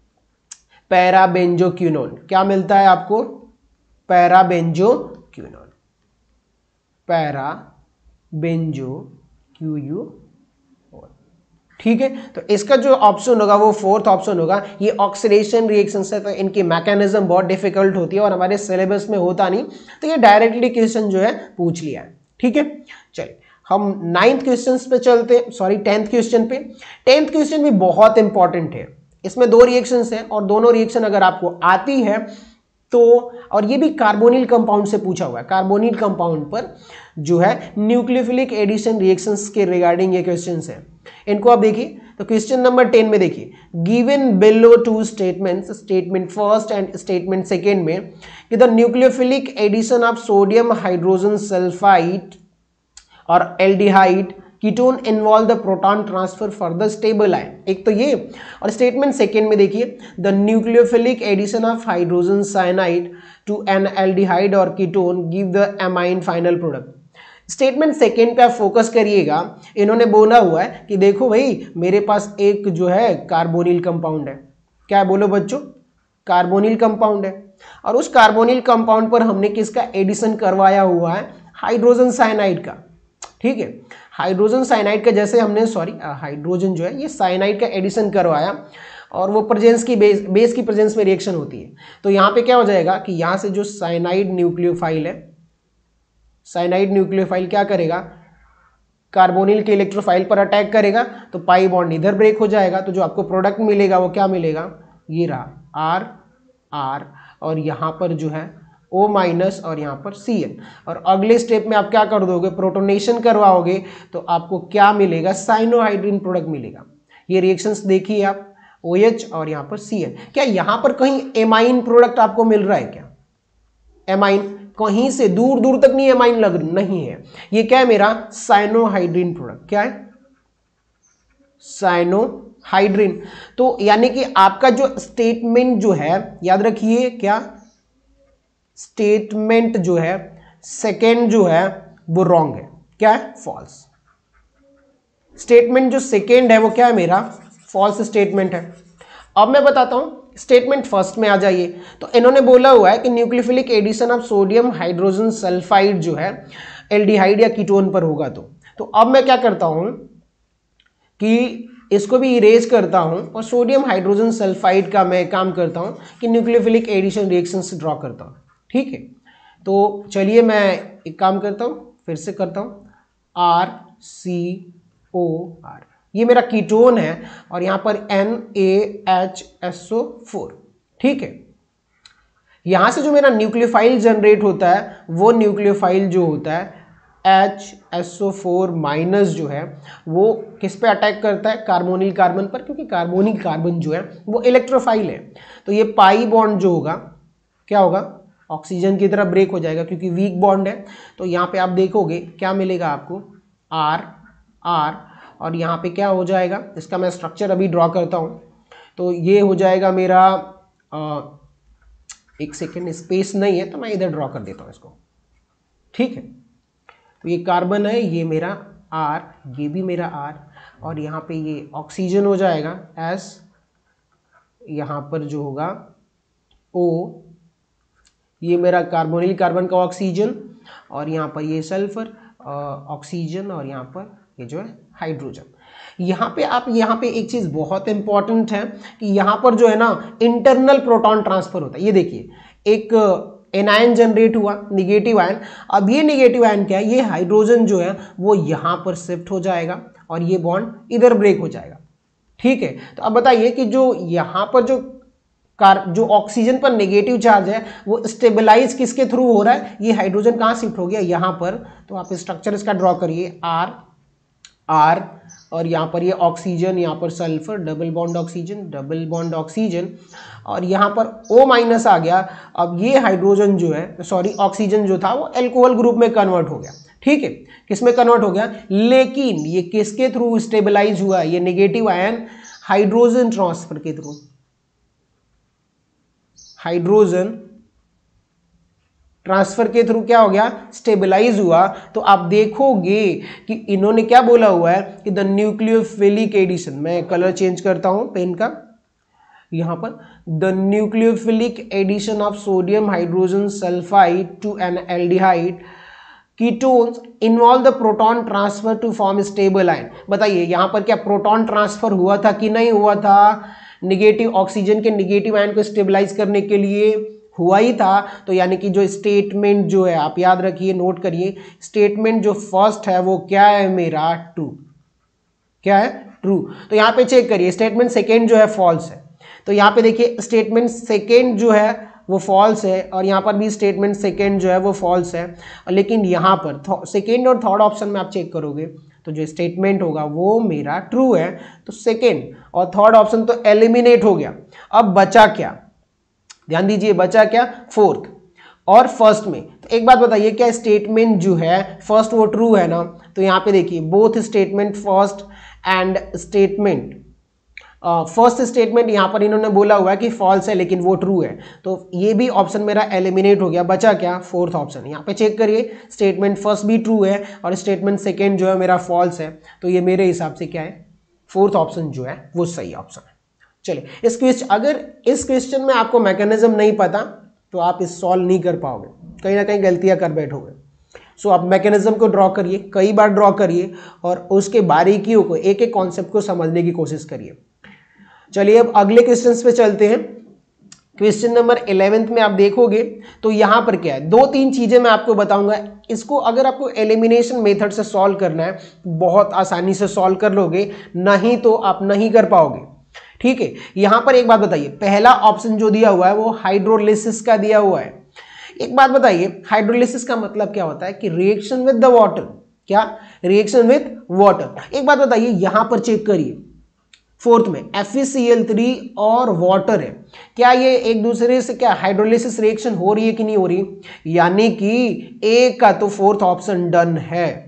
पैराबेंजोक्विनोन। क्या मिलता है आपको? पैराबेंजोक्विनोन, पैराबेंजोक्विनोन। ठीक है, तो इसका जो ऑप्शन होगा वो फोर्थ ऑप्शन होगा। ये ऑक्सीडेशन रिएक्शन है तो इनकी मैकेनिज्म बहुत डिफिकल्ट होती है और हमारे सिलेबस में होता नहीं, तो ये डायरेक्टली क्वेश्चन जो है पूछ लिया है। ठीक है, चलिए हम नाइन्थ क्वेश्चन पे चलते, सॉरी टेंथ क्वेश्चन पे। टेंथ क्वेश्चन भी बहुत इंपॉर्टेंट है, इसमें दो रिएक्शंस हैं और दोनों रिएक्शन अगर आपको आती है तो, और ये भी कार्बोनिल कंपाउंड से पूछा हुआ है, कार्बोनिल कंपाउंड पर जो है न्यूक्लियोफिलिक एडिशन रिएक्शंस के रिगार्डिंग ये क्वेश्चंस हैं। इनको आप देखिए तो क्वेश्चन नंबर टेन में देखिए, given below two statements, statement first and statement second में कि the nucleophilic addition of sodium hydrogen sulphide और aldehyde ketone involve the proton transfer for the stable ion. एक तो ये, और स्टेटमेंट सेकेंड में देखिए the nucleophilic addition of hydrogen cyanide to an aldehyde और ketone give the amine final product. Statement second पे आप फोकस करिएगा, इन्होंने बोला हुआ है कि देखो भाई मेरे पास एक जो है कार्बोनिल कंपाउंड है, क्या है बोलो बच्चों? कार्बोनिल कंपाउंड है, और उस कार्बोनिल कंपाउंड पर हमने किसका एडिशन करवाया हुआ है? हाइड्रोजन साइनाइड का। ठीक है, हाइड्रोजन साइनाइड का जैसे हमने, सॉरी हाइड्रोजन जो है ये साइनाइड का एडिशन करवाया और वो प्रेजेंस की बेस बेस की प्रेजेंस में रिएक्शन होती है। तो यहाँ पे क्या हो जाएगा कि यहाँ से जो साइनाइड न्यूक्लियोफाइल है, साइनाइड न्यूक्लियोफाइल क्या करेगा? कार्बोनिल के इलेक्ट्रोफाइल पर अटैक करेगा तो पाई बॉन्ड इधर ब्रेक हो जाएगा, तो जो आपको प्रोडक्ट मिलेगा वो क्या मिलेगा? ये रहा आर आर, और यहाँ पर जो है O माइनस और यहाँ पर सी एन। और अगले स्टेप में आप क्या कर दोगे? प्रोटोनेशन करवाओगे तो आपको क्या मिलेगा? साइनोहाइड्रिन प्रोडक्ट मिलेगा। ये रिएक्शंस देखिए आप, OH और यहाँ पर सी एन। क्या यहाँ पर कहीं एमाइन प्रोडक्ट आपको मिल रहा है क्या? एमाइन कहीं से दूर दूर तक नहीं एमाइन लग नहीं है, ये क्या है मेरा? Cyanohydrin product. क्या है? साइनोहाइड्रिन। तो यानी कि आपका जो स्टेटमेंट जो है, याद रखिए क्या, स्टेटमेंट जो है सेकेंड जो है वो रॉन्ग है, क्या है, फॉल्स। स्टेटमेंट जो सेकेंड है वो क्या है मेरा, फॉल्स स्टेटमेंट है। अब मैं बताता हूं, स्टेटमेंट फर्स्ट में आ जाइए। तो इन्होंने बोला हुआ है कि nucleophilic addition of sodium hydrogen sulphide जो है एल्डिहाइड या कीटोन पर होगा। तो तो अब मैं क्या करता हूं कि इसको भी इरेज करता हूं और सोडियम हाइड्रोजन सल्फाइड का मैं काम करता हूं कि न्यूक्लियोफिलिक एडिशन रिएक्शंस ड्रॉ करता हूं। ठीक है, तो चलिए मैं एक काम करता हूं, फिर से करता हूं, आर सी ओ आर, ये मेरा कीटोन है और यहां पर N A H S O four. ठीक है, यहां से जो मेरा न्यूक्लियोफाइल जनरेट होता है वो न्यूक्लियोफाइल जो होता है H S O four minus जो है वो किस पे अटैक करता है, कार्बोनिल कार्बन पर, क्योंकि कार्बोनिल कार्बन जो है वो इलेक्ट्रोफाइल है। तो ये पाई बॉन्ड जो होगा क्या होगा, ऑक्सीजन की तरह ब्रेक हो जाएगा क्योंकि वीक बॉन्ड है। तो यहाँ पे आप देखोगे क्या मिलेगा आपको, आर आर, और यहाँ पे क्या हो जाएगा, इसका मैं स्ट्रक्चर अभी ड्रॉ करता हूँ। तो ये हो जाएगा मेरा आ, एक सेकेंड, स्पेस नहीं है तो मैं इधर ड्रॉ कर देता हूँ इसको। ठीक है, तो ये कार्बन है, ये मेरा आर, ये भी मेरा आर, और यहाँ पे ये ऑक्सीजन हो जाएगा एस, यहाँ पर जो होगा ओ, ये मेरा कार्बोनिल कार्बन का ऑक्सीजन, और यहाँ पर ये सल्फर ऑक्सीजन, और यहाँ पर ये जो है हाइड्रोजन। यहाँ पे आप यहाँ पे एक चीज़ बहुत इंपॉर्टेंट है कि यहाँ पर जो है ना इंटरनल प्रोटॉन ट्रांसफर होता है। ये देखिए एक एनायन जनरेट हुआ, निगेटिव आयन। अब ये निगेटिव आयन क्या है, ये हाइड्रोजन जो है वो यहाँ पर शिफ्ट हो जाएगा और ये बॉन्ड इधर ब्रेक हो जाएगा। ठीक है, तो अब बताइए कि जो यहाँ पर जो कार जो ऑक्सीजन पर नेगेटिव चार्ज है वो स्टेबलाइज किसके थ्रू हो रहा है, ये हाइड्रोजन कहाँ शिफ्ट हो गया, यहाँ पर। तो आप स्ट्रक्चर इसका ड्रॉ करिए, आर आर, और यहाँ पर ये ऑक्सीजन, यहाँ पर sulphur, double bond oxygen, double bond oxygen, और यहाँ पर O माइनस आ गया। अब ये हाइड्रोजन जो है, सॉरी ऑक्सीजन जो था वो एल्कोहल ग्रुप में कन्वर्ट हो गया। ठीक है, किस में कन्वर्ट हो गया, लेकिन ये किसके थ्रू स्टेबलाइज हुआ, ये नेगेटिव आयन हाइड्रोजन ट्रांसफर के थ्रू, हाइड्रोजन ट्रांसफर के थ्रू क्या हो गया, स्टेबलाइज हुआ। तो आप देखोगे कि इन्होंने क्या बोला हुआ है कि द न्यूक्लियोफिलिक एडिशन, मैं कलर चेंज करता हूं पेन का, यहां पर the nucleophilic addition of sodium hydrogen sulphide to an aldehyde ketones involve the proton transfer to form stable ion. बताइए यहां पर क्या प्रोटॉन ट्रांसफर हुआ था कि नहीं हुआ था, निगेटिव ऑक्सीजन के निगेटिव आयन को स्टेबलाइज करने के लिए हुआ ही था। तो यानी कि जो स्टेटमेंट जो है, आप याद रखिए, नोट करिए, स्टेटमेंट जो फर्स्ट है वो क्या है मेरा, ट्रू, क्या है, ट्रू। तो यहाँ पे चेक करिए, स्टेटमेंट सेकेंड जो है फॉल्स है। तो यहाँ पे देखिए स्टेटमेंट सेकेंड जो है वो फॉल्स है, और यहाँ पर भी स्टेटमेंट सेकेंड जो है वो फॉल्स है। लेकिन यहाँ पर सेकेंड और थर्ड ऑप्शन में आप चेक करोगे तो जो स्टेटमेंट होगा वो मेरा ट्रू है। तो सेकेंड और थर्ड ऑप्शन तो एलिमिनेट हो गया। अब बचा क्या, ध्यान दीजिए, बचा क्या, फोर्थ और फर्स्ट में। तो एक बात बताइए, क्या स्टेटमेंट जो है फर्स्ट वो ट्रू है ना। तो यहाँ पे देखिए both statement first and statement first statement यहाँ पर इन्होंने बोला हुआ है कि फॉल्स है, लेकिन वो ट्रू है। तो ये भी ऑप्शन मेरा एलिमिनेट हो गया। बचा क्या, फोर्थ ऑप्शन। यहाँ पे चेक करिए, स्टेटमेंट फर्स्ट भी ट्रू है और स्टेटमेंट सेकेंड जो है मेरा फॉल्स है। तो ये मेरे हिसाब से क्या है, फोर्थ ऑप्शन जो है वो सही ऑप्शन है। चलिए, इस क्वेश्चन अगर इस क्वेश्चन में आपको मैकेनिज्म नहीं पता तो आप इस सॉल्व नहीं कर पाओगे, कहीं ना कहीं गलतियां कर बैठोगे। सो आप मैकेनिज्म को ड्रॉ करिए, कई बार ड्रॉ करिए और उसके बारीकियों को, एक एक कॉन्सेप्ट को समझने की कोशिश करिए। चलिए अब अगले क्वेश्चंस पे चलते हैं। क्वेश्चन नंबर इलेवेंथ में आप देखोगे तो यहाँ पर क्या है, दो तीन चीजें मैं आपको बताऊंगा। इसको अगर आपको एलिमिनेशन मेथड से सॉल्व करना है बहुत आसानी से सॉल्व कर लोगे, नहीं तो आप नहीं कर पाओगे। ठीक है, यहां पर एक बात बताइए, पहला ऑप्शन जो दिया हुआ है वो हाइड्रोलिसिस का दिया हुआ है। एक बात बताइए, हाइड्रोलिसिस का मतलब क्या होता है कि रिएक्शन विद द वाटर, क्या, रिएक्शन विद वाटर। एक बात बताइए, यहां पर चेक करिए फोर्थ में F E C L three और वाटर है, क्या ये एक दूसरे से क्या हाइड्रोलिसिस रिएक्शन हो रही है कि नहीं हो रही, यानी कि ए का तो फोर्थ ऑप्शन डन है।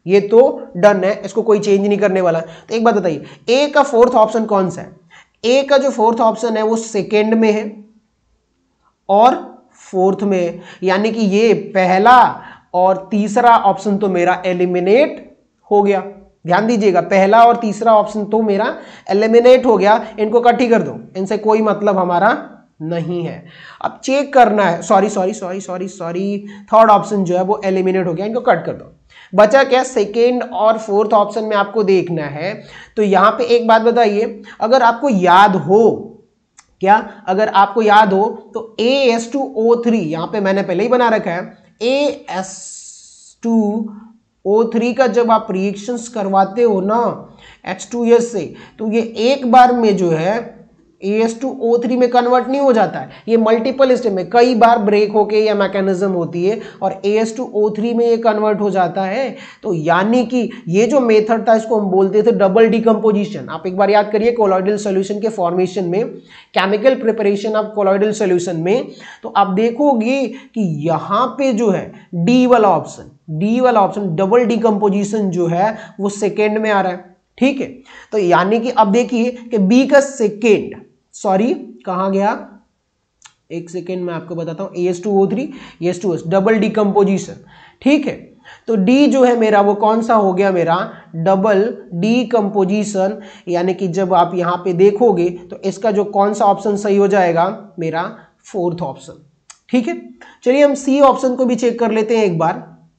ये तो डन है, इसको कोई चेंज नहीं करने वाला। तो एक बात बताइए, ए का फोर्थ ऑप्शन कौन सा है? ए का जो फोर्थ ऑप्शन है वो सेकेंड में है और फोर्थ में है, यानी कि ये पहला और तीसरा ऑप्शन तो मेरा एलिमिनेट हो गया। ध्यान दीजिएगा, पहला और तीसरा ऑप्शन तो मेरा एलिमिनेट हो गया, इनको कट ही कर दो, इनसे कोई मतलब हमारा नहीं है। अब चेक करना है, sorry sorry sorry sorry sorry third option जो है वो एलिमिनेट हो गया, इनको कट कर दो। बचा क्या? सेकेंड और फोर्थ ऑप्शन में आपको देखना है। तो यहां पे एक बात बताइए, अगर आपको याद हो, क्या अगर आपको याद हो तो A S two O three यहां पे मैंने पहले ही बना रखा है, A S two O three का जब आप रिएक्शंस करवाते हो ना एच टू एस से, तो ये एक बार में जो है A S two O three में कन्वर्ट नहीं हो जाता है, ये मल्टीपल स्टेप में कई बार ब्रेक होके या मैकेनिज्म होती है और A S two O three में ये कन्वर्ट हो जाता है। तो यानी कि ये जो मेथड था इसको हम बोलते थे डबल डिकम्पोजिशन। आप एक बार याद करिए कोलॉइडल सॉल्यूशन के फॉर्मेशन में, chemical preparation of colloidal solution में, तो आप देखोगे कि यहां पे जो है डी वाला ऑप्शन, डी वाला ऑप्शन डबल डिकम्पोजिशन जो है वो सेकेंड में आ रहा है। ठीक है, तो यानी कि अब देखिए कि बी का सेकेंड, सॉरी कहां गया, एक सेकेंड में आपको बताता हूं, A S two O three A S two S double decomposition. ठीक है, तो डी जो है मेरा वो कौन सा हो गया, मेरा डबल डिकम्पोजिशन, यानी कि जब आप यहां पे देखोगे तो इसका जो कौन सा ऑप्शन सही हो जाएगा, मेरा फोर्थ ऑप्शन। ठीक है, चलिए हम सी ऑप्शन को भी चेक कर लेते हैं एक बार।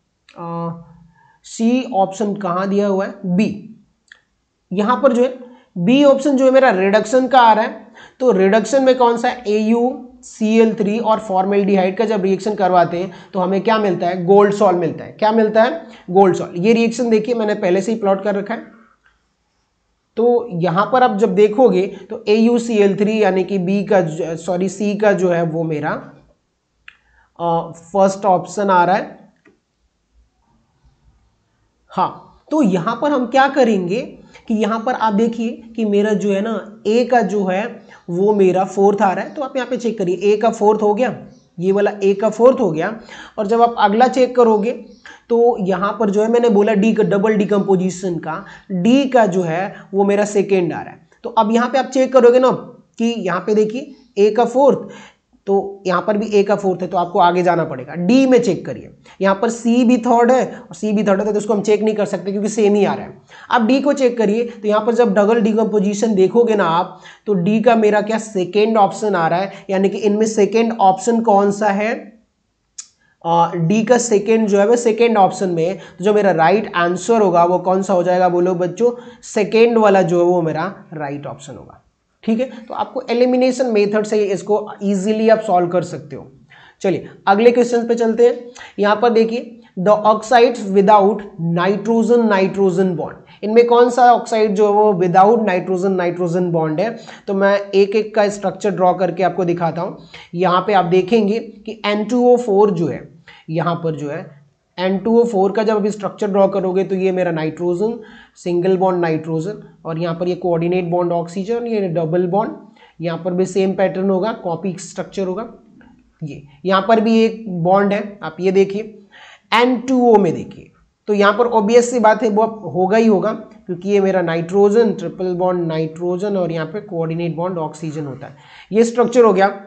सी ऑप्शन कहां दिया हुआ है, बी, यहां पर जो है बी ऑप्शन जो है मेरा रिडक्शन का आ रहा है। तो रिडक्शन में कौन सा, A U C L three और फॉर्मेल्डिहाइड का जब रिएक्शन करवाते हैं तो हमें क्या मिलता है, गोल्ड सॉल्ट मिलता है। क्या मिलता है, गोल्ड सॉल्ट। ये रिएक्शन देखिए मैंने पहले से ही प्लॉट कर रखा है। तो यहां पर आप जब देखोगे तो A U C L three यानी कि बी का, सॉरी सी का जो है वो मेरा फर्स्ट ऑप्शन आ रहा है। हाँ, तो यहां पर हम क्या करेंगे कि यहां पर आप देखिए कि मेरा जो है ना ए का जो है वो मेरा फोर्थ आ रहा है। तो आप यहां पे चेक करिए, ए का फोर्थ हो गया, ये वाला ए का फोर्थ हो गया। और जब आप अगला चेक करोगे तो यहां पर जो है मैंने बोला डी का डबल डिकम्पोजिशन का, डी का जो है वो मेरा सेकेंड आ रहा है। तो अब यहां पे आप चेक करोगे ना कि यहां पे देखिए ए का फोर्थ, तो यहां पर भी ए का फोर्थ है, तो आपको आगे जाना पड़ेगा। डी में चेक करिए, यहां पर सी भी थर्ड है और सी भी थर्ड है, तो इसको हम चेक नहीं कर सकते क्योंकि सेम ही आ रहा है। अब डी को चेक करिए, तो यहां पर जब डबल डिकम्पोजिशन देखोगे ना आप, तो डी का मेरा क्या सेकेंड ऑप्शन आ रहा है, यानी कि इनमें सेकेंड ऑप्शन कौन सा है, डी का सेकेंड जो है वो सेकेंड ऑप्शन में है। तो जो मेरा राइट आंसर होगा वो कौन सा हो जाएगा, बोलो बच्चों, सेकेंड वाला जो है वो मेरा राइट ऑप्शन होगा। ठीक है, तो आपको एलिमिनेशन मेथड से इसको इजीली आप सॉल्व कर सकते हो। चलिए अगले क्वेश्चन पे चलते हैं। यहां पर देखिए the oxides without nitrogen nitrogen bond, इनमें कौन सा ऑक्साइड जो है वो विदाउट नाइट्रोजन नाइट्रोजन बॉन्ड है। तो मैं एक एक का स्ट्रक्चर ड्रॉ करके आपको दिखाता हूं। यहां पे आप देखेंगे कि एन टू ओ फोर जो है, यहां पर जो है एन टू ओ फोर का जब अभी स्ट्रक्चर ड्रॉ करोगे तो ये मेरा नाइट्रोजन, सिंगल बॉन्ड नाइट्रोजन, और यहाँ पर ये कोऑर्डिनेट बॉन्ड ऑक्सीजन, ये डबल बॉन्ड, यहाँ पर भी सेम पैटर्न होगा, कॉपी स्ट्रक्चर होगा। ये यहाँ पर भी एक बॉन्ड है, आप ये देखिए एन टू ओ में देखिए, तो यहाँ पर ऑब्वियस सी बात है वो होगा ही होगा क्योंकि ये मेरा नाइट्रोजन, ट्रिपल बॉन्ड नाइट्रोजन और यहाँ पे कोऑर्डिनेट बॉन्ड ऑक्सीजन होता है। ये स्ट्रक्चर हो गया।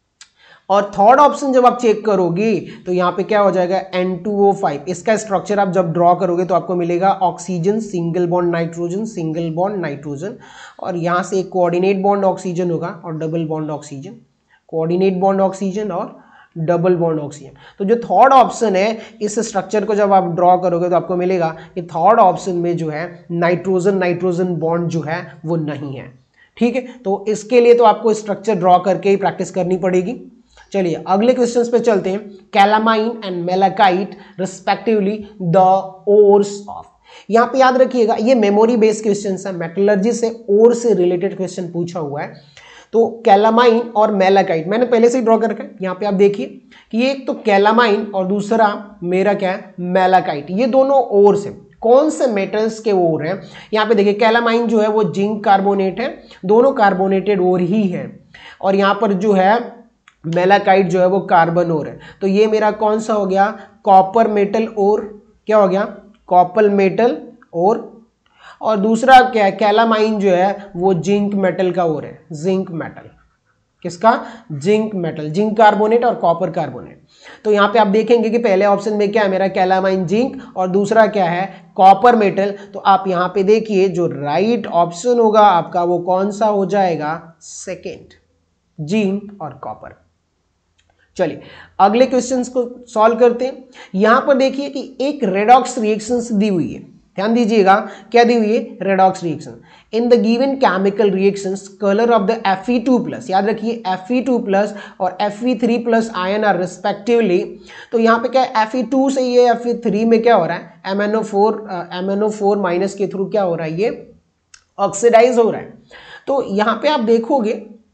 और थर्ड ऑप्शन जब आप चेक करोगे तो यहाँ पे क्या हो जाएगा, एन टू ओ फाइव। इसका स्ट्रक्चर आप जब ड्रॉ करोगे तो आपको मिलेगा oxygen, single bond nitrogen, single bond nitrogen, और यहाँ से एक कोऑर्डिनेट बॉन्ड ऑक्सीजन होगा और double bond oxygen, coordinate bond oxygen और डबल बॉन्ड ऑक्सीजन। तो जो थर्ड ऑप्शन है, इस स्ट्रक्चर को जब आप ड्रॉ करोगे तो आपको मिलेगा कि थर्ड ऑप्शन में जो है नाइट्रोजन नाइट्रोजन बॉन्ड जो है वो नहीं है। ठीक है, तो इसके लिए तो आपको स्ट्रक्चर ड्रॉ करके ही प्रैक्टिस करनी पड़ेगी। चलिए अगले क्वेश्चंस पे चलते हैं। Calamine and malachite respectively the ores of, यहां पे याद रखिएगा ये मेमोरी बेस्ड क्वेश्चंस है, मेटलर्जी से ओर से रिलेटेड क्वेश्चन पूछा हुआ है। तो कैलामाइन और मेलाकाइट मैंने पहले से ही ड्रॉ कर रखा है। यहाँ पे आप देखिए कि ये एक तो कैलामाइन और दूसरा मेरा क्या है, मेलाकाइट, ये दोनों ओर से कौन से मेटल्स के ओर हैं। यहाँ पे देखिए कैलामाइन जो है वो जिंक कार्बोनेट है, दोनों कार्बोनेटेड ओर ही है, और यहाँ पर जो है मेलाकाइट जो है वो कार्बन ओर है। तो ये मेरा कौन सा हो गया, कॉपर मेटल ओर, क्या हो गया, कॉपर मेटल और और दूसरा क्या है, कैलामाइन जो है वो जिंक मेटल का और है, जिंक मेटल। किसका? जिंक मेटल, जिंक कार्बोनेट और कॉपर कार्बोनेट। तो यहाँ पे आप देखेंगे कि पहले ऑप्शन में क्या है मेरा, कैलामाइन जिंक, और दूसरा क्या है, कॉपर मेटल। तो आप यहाँ पे देखिए जो राइट ऑप्शन होगा आपका वो कौन सा हो जाएगा, सेकेंड, जिंक और कॉपर। चलिए अगले क्वेश्चंस को सॉल्व करते हैं। यहां पर देखिए कि एक रेडॉक्स रिएक्शंस दी हुई है, ध्यान दीजिएगा क्या दी हुई है, redox reaction. In the given chemical reactions colour of the F E two plus, याद रखिए एफ ई टू प्लस और F E three plus ion are respectively. तो यहाँ पे क्या है, एफ ई टू से ये एफ ई थ्री में क्या हो रहा है, M N O four M N O four minus के थ्रू क्या हो रहा है, ये ऑक्सीडाइज हो रहा है। तो यहाँ पे आप देखोगे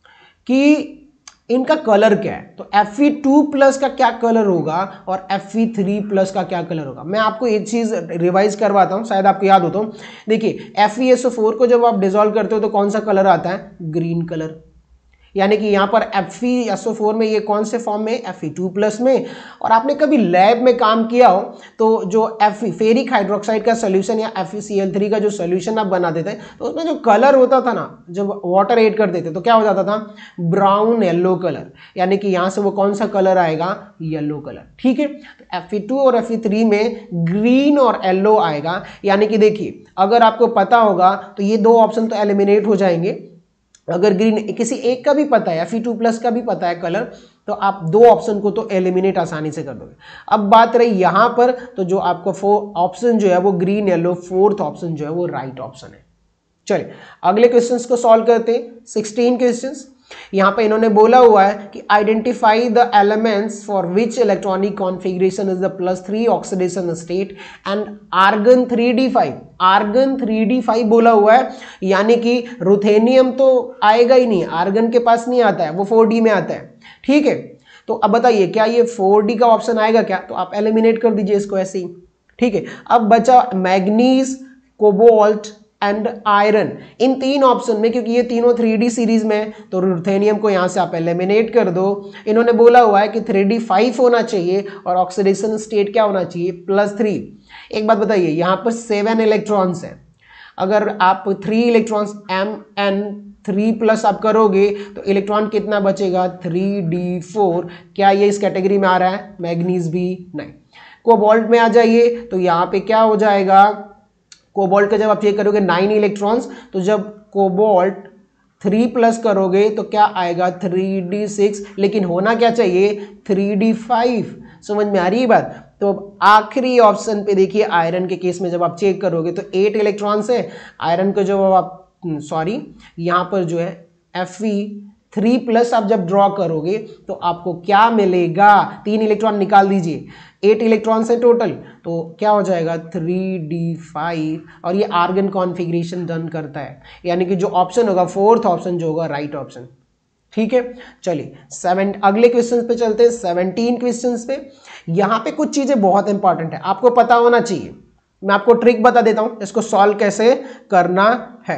कि इनका कलर क्या है, तो एफ ई टू प्लस का क्या कलर होगा और एफ ई थ्री प्लस का क्या कलर होगा। मैं आपको एक चीज रिवाइज करवाता हूं, शायद आपको याद हो। तो देखिए F E S O four को जब आप डिसॉल्व करते हो तो कौन सा कलर आता है, ग्रीन कलर। यानी कि यहाँ पर F E S O four में ये कौन से फॉर्म में, एफ ई टू प्लस में। और आपने कभी लैब में काम किया हो तो जो एफ फेरिक हाइड्रोक्साइड का सोल्यूशन या F E C L three का जो सोल्यूशन आप बना देते हैं तो उसमें जो कलर होता था ना, जब वाटर ऐड कर देते तो क्या हो जाता था, ब्राउन येलो कलर। यानी कि यहाँ से वो कौन सा कलर आएगा, येलो कलर। ठीक है, तो एफ ई टू और एफ ई थ्री में ग्रीन और येलो आएगा। यानी कि देखिए अगर आपको पता होगा तो ये दो ऑप्शन तो एलिमिनेट हो जाएंगे। अगर ग्रीन किसी एक का भी पता है, एफ ई टू प्लस का भी पता है कलर, तो आप दो ऑप्शन को तो एलिमिनेट आसानी से कर दोगे। अब बात रही यहां पर, तो जो आपको फोर ऑप्शन जो है वो ग्रीन येलो, फोर्थ ऑप्शन जो है वो राइट ऑप्शन है। चलिए अगले क्वेश्चंस को सॉल्व करते हैं। सिक्सटीन क्वेश्चंस यहां पे इन्होंने बोला हुआ है कि identify the elements for which electronic configuration is the plus three oxidation state and argon three D five. Argon three D five बोला हुआ है, यानी कि रुथेनियम तो आएगा ही नहीं, आर्गन के पास नहीं आता है, वो फोर डी में आता है। ठीक है, तो अब बताइए क्या ये फोर डी का ऑप्शन आएगा क्या, तो आप एलिमिनेट कर दीजिए इसको ऐसे ही। ठीक है, अब बचा मैग्नीज, कोबाल्ट एंड आयरन। इन तीन ऑप्शन में क्योंकि ये तीनों थ्री डी सीरीज में, तो रुथेनियम को यहां से आप एलिमिनेट कर दो। इन्होंने बोला हुआ है कि थ्री डी फाइव होना चाहिए और ऑक्सीडेशन स्टेट क्या होना चाहिए, प्लस थ्री। एक बात बताइए, यहां पर सेवन इलेक्ट्रॉन्स है, अगर आप three electrons M N three plus आप करोगे तो इलेक्ट्रॉन कितना बचेगा, थ्री डी फोर। क्या ये इस कैटेगरी में आ रहा है, मैग्नीज भी नहीं। कोबाल्ट में आ जाइए तो यहाँ पे क्या हो जाएगा, कोबाल्ट का जब आप चेक करोगे नाइन इलेक्ट्रॉन्स, तो जब कोबाल्ट थ्री प्लस करोगे तो क्या आएगा, थ्री डी सिक्स। लेकिन होना क्या चाहिए, थ्री डी फाइव। समझ में आ रही है बात। तो आखिरी ऑप्शन पे देखिए, आयरन के केस में जब आप चेक करोगे तो एट इलेक्ट्रॉन्स है, आयरन को जब आप सॉरी यहाँ पर जो है एफ ई थ्री प्लस आप जब ड्रॉ करोगे तो आपको क्या मिलेगा, तीन इलेक्ट्रॉन निकाल दीजिए, एट इलेक्ट्रॉन्स है टोटल, तो क्या हो जाएगा थ्री डी फाइव। और ये आर्गन कॉन्फ़िगरेशन डन करता है, यानी कि जो ऑप्शन होगा फोर्थ ऑप्शन जो होगा राइट ऑप्शन। ठीक है, चलिए सेवन अगले क्वेश्चन पे चलते हैं, सेवनटीन क्वेश्चन पे। यहाँ पे कुछ चीजें बहुत इंपॉर्टेंट है, आपको पता होना चाहिए। मैं आपको ट्रिक बता देता हूं इसको सॉल्व कैसे करना है।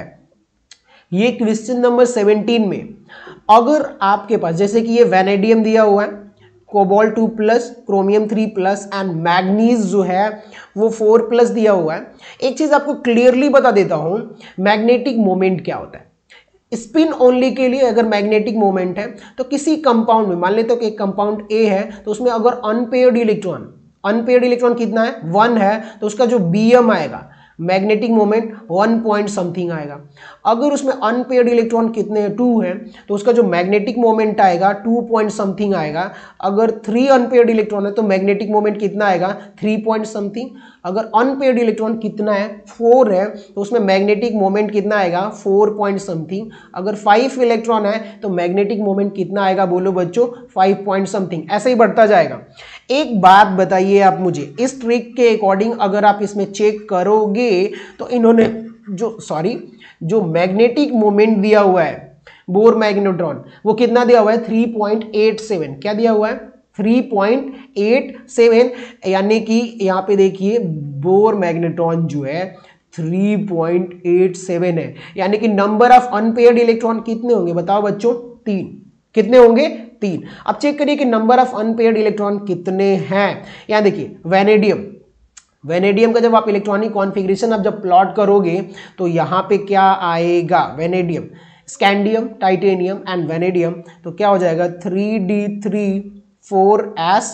ये क्वेश्चन नंबर सेवनटीन में अगर आपके पास जैसे कि ये वैनेडियम दिया हुआ है, cobalt two plus, chromium three plus and manganese जो है वो फोर प्लस दिया हुआ है। एक चीज आपको क्लियरली बता देता हूं, मैग्नेटिक मोमेंट क्या होता है। स्पिन ओनली के लिए अगर मैग्नेटिक मोमेंट है तो किसी कंपाउंड में, मान लेते हो कि एक कंपाउंड ए है तो उसमें अगर अनपेयर्ड इलेक्ट्रॉन अनपेयर्ड इलेक्ट्रॉन कितना है, वन है, तो उसका जो बीएम आएगा, magnetic moment one point something आएगा। अगर उसमें अनपेयर्ड इलेक्ट्रॉन कितने हैं, टू है, तो उसका जो मैग्नेटिक मोमेंट आएगा टू पॉइंट समथिंग आएगा। अगर थ्री अनपेयर्ड इलेक्ट्रॉन है तो मैग्नेटिक मोमेंट कितना आएगा, थ्री पॉइंट समथिंग। अगर अनपेयर्ड इलेक्ट्रॉन कितना है, फोर है, तो उसमें मैग्नेटिक मोमेंट कितना आएगा, फोर पॉइंट समथिंग। अगर फाइव इलेक्ट्रॉन है तो मैग्नेटिक मोमेंट कितना आएगा, बोलो बच्चों, फाइव पॉइंट समथिंग। ऐसे ही बढ़ता जाएगा। एक बात बताइए आप मुझे, इस ट्रिक के अकॉर्डिंग अगर आप इसमें चेक करोगे तो इन्होंने जो सॉरी जो मैग्नेटिक मोमेंट दिया हुआ है बोर मैग्नेट्रॉन, वो कितना दिया हुआ है, थ्री पॉइंट एट सेवन। क्या दिया हुआ है, थ्री पॉइंट एट सेवन। यानी कि यहाँ पे देखिए बोर मैग्नेट्रॉन जो है थ्री पॉइंट एट सेवन है। यानी कि नंबर ऑफ अनपेयर्ड इलेक्ट्रॉन कितने होंगे, बताओ बच्चों, तीन। कितने होंगे, तीन। अब चेक करिए कि नंबर ऑफ अनपेयर्ड इलेक्ट्रॉन कितने हैं। यहां देखिए वैनेडियम वेनेडियम का जब आप इलेक्ट्रॉनिक कॉन्फ़िगरेशन अब जब प्लॉट करोगे तो यहाँ पे क्या आएगा, vanadium, scandium, titanium and vanadium, तो क्या हो जाएगा three D three four S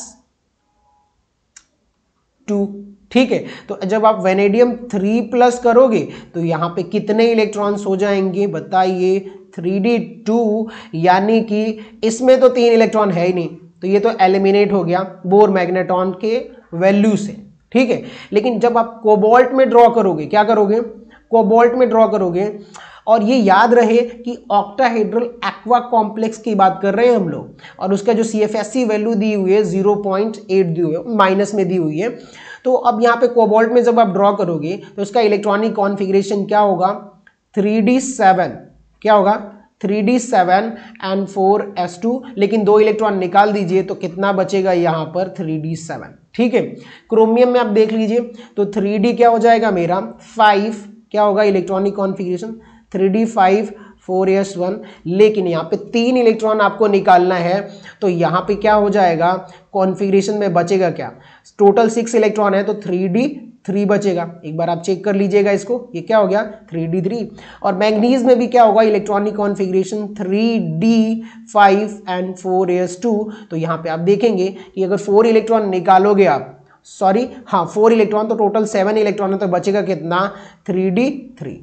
two. ठीक है, तो जब आप वेनेडियम थ्री प्लस करोगे तो यहाँ पे कितने इलेक्ट्रॉन्स हो जाएंगे बताइए, थ्री डी टू, यानी कि इसमें तो तीन इलेक्ट्रॉन है ही नहीं, तो ये तो एलिमिनेट हो गया बोर मैग्नेट्रॉन के वैल्यू से। ठीक है, लेकिन जब आप कोबाल्ट में ड्रॉ करोगे, क्या करोगे, कोबाल्ट में ड्रॉ करोगे, और ये याद रहे कि ऑक्टाहेड्रल एक्वा कॉम्प्लेक्स की बात कर रहे हैं हम लोग, और उसका जो C F S C value दी हुई है जीरो पॉइंट एट दी हुई है, माइनस में दी हुई है। तो अब यहाँ पे कोबाल्ट में जब आप ड्रॉ करोगे तो उसका इलेक्ट्रॉनिक कॉन्फ़िगरेशन क्या होगा, थ्री डी सेवन, क्या होगा three D seven and four S two, लेकिन दो इलेक्ट्रॉन निकाल दीजिए तो कितना बचेगा यहाँ पर थ्री डी सेवन। ठीक है, क्रोमियम में आप देख लीजिए तो थ्री डी क्या हो जाएगा मेरा फाइव, क्या होगा electronic configuration three D five four S one, लेकिन यहाँ पे तीन इलेक्ट्रॉन आपको निकालना है, तो यहाँ पे क्या हो जाएगा कॉन्फ़िगरेशन में बचेगा क्या, टोटल सिक्स इलेक्ट्रॉन है तो थ्री डी थ्री बचेगा। एक बार आप चेक कर लीजिएगा इसको, ये क्या हो गया थ्री डी थ्री। और मैग्नीज में भी क्या होगा electronic configuration three D five and four S two, तो यहाँ पे आप देखेंगे कि अगर फोर इलेक्ट्रॉन निकालोगे आप, सॉरी हाँ फोर इलेक्ट्रॉन, तो टोटल सेवन इलेक्ट्रॉन है, तो बचेगा कितना थ्री डी थ्री।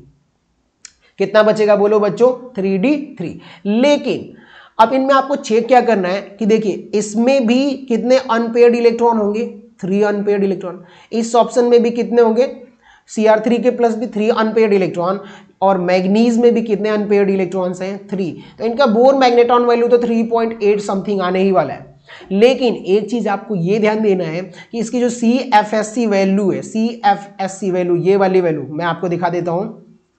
कितना बचेगा बोलो बच्चों, थ्री डी थ्री। लेकिन अब इनमें आपको चेक क्या करना है कि देखिए इसमें भी कितने अनपेयर्ड इलेक्ट्रॉन होंगे, थ्री अनपेयर्ड इलेक्ट्रॉन। इस ऑप्शन में भी कितने होंगे, सी आर थ्री के प्लस भी थ्री अनपेयर्ड इलेक्ट्रॉन, और मैग्नीज में भी कितने अनपेयर्ड इलेक्ट्रॉन्स हैं, थ्री। तो इनका बोर मैग्नेट्रॉन वैल्यू तो थ्री पॉइंट एट समथिंग आने ही वाला है। लेकिन एक चीज आपको ये ध्यान देना है कि इसकी जो C F S C value है, C F S C value, ये वाली वैल्यू मैं आपको दिखा देता हूं,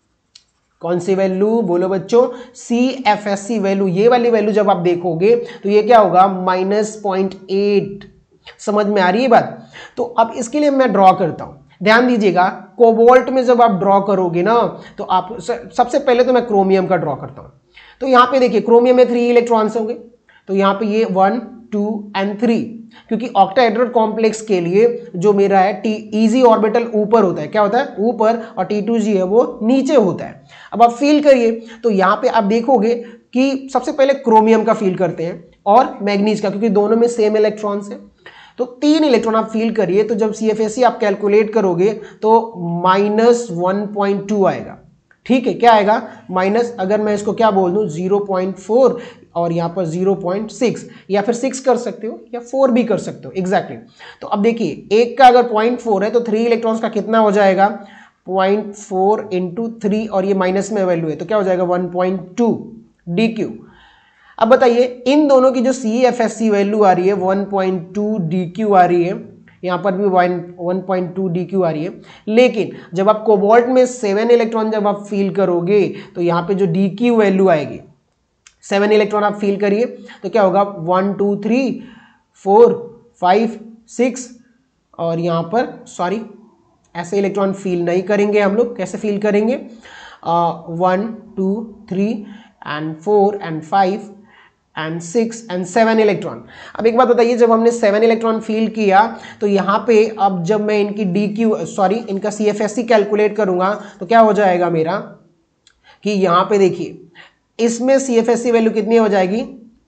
कौन सी वैल्यू बोलो बच्चों, C F S C value, ये वाली वैल्यू जब आप देखोगे तो ये क्या होगा माइनस पॉइंट एट। समझ में आ रही है बात। तो अब इसके लिए मैं ड्रॉ करता हूं, ध्यान दीजिएगा, कोबाल्ट में जब आप ड्रॉ करोगे ना तो आप सबसे पहले तो मैं क्रोमियम का ड्रॉ करता हूं। तो यहां पे देखिए क्रोमियम में थ्री इलेक्ट्रॉन्स होंगे, तो यहां पे ये वन टू एंड थ्री, क्योंकि ऑक्टाहेड्रल कॉम्प्लेक्स के लिए जो मेरा है टी इजी ऑर्बिटल ऊपर होता है, क्या होता है ऊपर, और टी टू जी है वो नीचे होता है। अब आप फील करिए तो यहाँ पे आप देखोगे कि सबसे पहले क्रोमियम का फील करते हैं और मैग्नीज का, क्योंकि दोनों में सेम इलेक्ट्रॉन्स हैं, तो तीन इलेक्ट्रॉन आप फील करिए। तो जब सी एफ एस सी आप कैलकुलेट करोगे तो माइनस वन पॉइंट टू आएगा। ठीक है, क्या आएगा माइनस, अगर मैं इसको क्या बोल दूं जीरो पॉइंट फोर, और यहाँ पर जीरो पॉइंट सिक्स, या फिर सिक्स कर सकते हो या फोर भी कर सकते हो एग्जैक्टली exactly। तो अब देखिए एक का अगर पॉइंट फोर है तो थ्री इलेक्ट्रॉन्स का कितना हो जाएगा, पॉइंट फोर इंटू थ्री, और ये माइनस में वैल्यू है तो क्या हो जाएगा one point two D Q. अब बताइए इन दोनों की जो C F S C value आ रही है one point two D Q आ रही है, यहाँ पर भी one point two D Q आ रही है, लेकिन जब आप कोबाल्ट में सेवन इलेक्ट्रॉन जब आप फील करोगे तो यहाँ पे जो डी क्यू वैल्यू आएगी, सेवन इलेक्ट्रॉन आप फील करिए तो क्या होगा one two three four five six, और यहाँ पर सॉरी ऐसे इलेक्ट्रॉन फील नहीं करेंगे हम लोग, कैसे फील करेंगे, one two three and four and five and six and seven electron. अब एक बात बताइए, जब हमने सेवन इलेक्ट्रॉन फील किया तो यहाँ पे अब जब मैं इनकी डी क्यू सॉरी इनका C F S C calculate करूंगा तो क्या हो जाएगा मेरा कि यहाँ पे देखिए इसमें C F S C value कितनी हो जाएगी,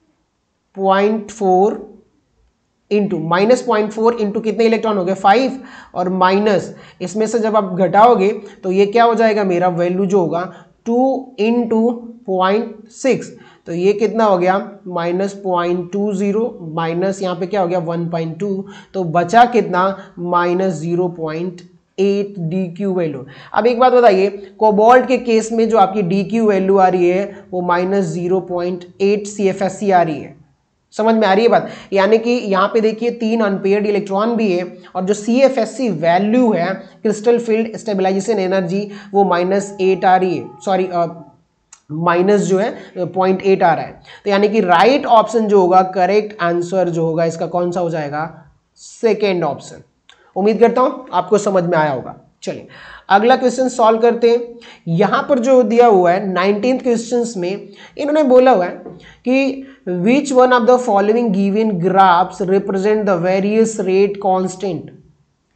point four into minus point four into कितने इलेक्ट्रॉन हो गए फाइव, और माइनस इसमें से जब आप घटाओगे तो ये क्या हो जाएगा मेरा वैल्यू जो होगा टू इंटू पॉइंट सिक्स, तो ये कितना हो गया minus point two zero, minus यहाँ पे क्या हो गया वन पॉइंट टू, तो बचा कितना minus zero point eight D Q value. अब एक बात बताइए, कोबाल्ट के केस में जो आपकी डी क्यू वैल्यू आ रही है वो minus zero point eight C F S C आ रही है। समझ में आ रही है बात, यानी कि यहाँ पे देखिए तीन अनपेयर्ड इलेक्ट्रॉन भी है, और जो C F S C value है क्रिस्टल फील्ड स्टेबलाइजेशन एनर्जी वो माइनस एट आ रही है, सॉरी माइनस जो है पॉइंट एट आ रहा है। तो यानी कि राइट ऑप्शन जो होगा, करेक्ट आंसर जो होगा इसका कौन सा हो जाएगा, सेकेंड ऑप्शन। उम्मीद करता हूं आपको समझ में आया होगा। चलिए अगला क्वेश्चन सॉल्व करते हैं। यहां पर जो दिया हुआ है नाइनटीन्थ क्वेश्चन में इन्होंने बोला हुआ है कि which one of the following given graphs represent the various rate constant.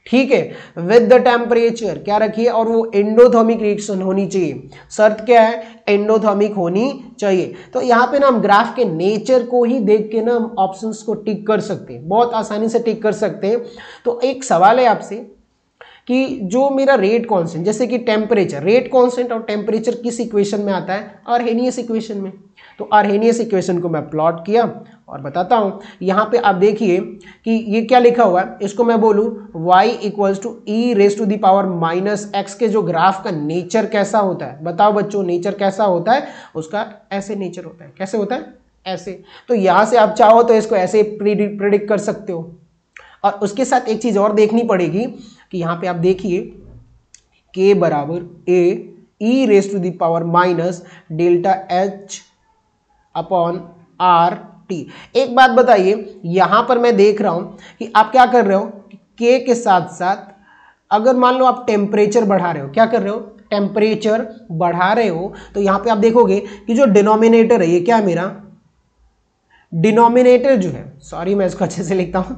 ठीक है, विद द टेम्परेचर क्या रखिए, और वो एंडोथर्मिक रिएक्शन होनी चाहिए। शर्त क्या है, एंडोथर्मिक होनी चाहिए। तो यहाँ पे ना हम ग्राफ के नेचर को ही देख के ना ऑप्शंस को टिक कर सकते हैं, बहुत आसानी से टिक कर सकते हैं। तो एक सवाल है आपसे कि जो मेरा रेट कांस्टेंट, जैसे कि टेम्परेचर, रेट कांस्टेंट और टेम्परेचर किस इक्वेशन में आता है, आर्हेनियस इक्वेशन में। तो आर्हेनियस इक्वेशन को मैं प्लॉट किया और बताता हूं। यहाँ पे आप देखिए कि ये क्या लिखा हुआ है, इसको मैं बोलूं y equals to E raise to the power minus X के जो ग्राफ का नेचर कैसा होता है, बताओ बच्चों नेचर कैसा होता है, उसका ऐसे नेचर होता है। कैसे होता है, ऐसे। तो यहाँ से आप चाहो तो इसको ऐसे प्रिडिक्ट कर सकते हो। और उसके साथ एक चीज और देखनी पड़ेगी कि यहाँ पे आप देखिए k बराबर a E raise to the power minus delta H upon R T. एक बात बताइए, यहां पर मैं देख रहा हूं कि आप क्या कर रहे हो, k के साथ साथ अगर मान लो आप टेम्परेचर बढ़ा रहे हो, क्या कर रहे हो, टेम्परेचर बढ़ा रहे हो, तो यहां पे आप देखोगे कि जो डिनोमिनेटर है, ये क्या है मेरा डिनोमिनेटर जो है, सॉरी मैं इसको अच्छे से लिखता हूं,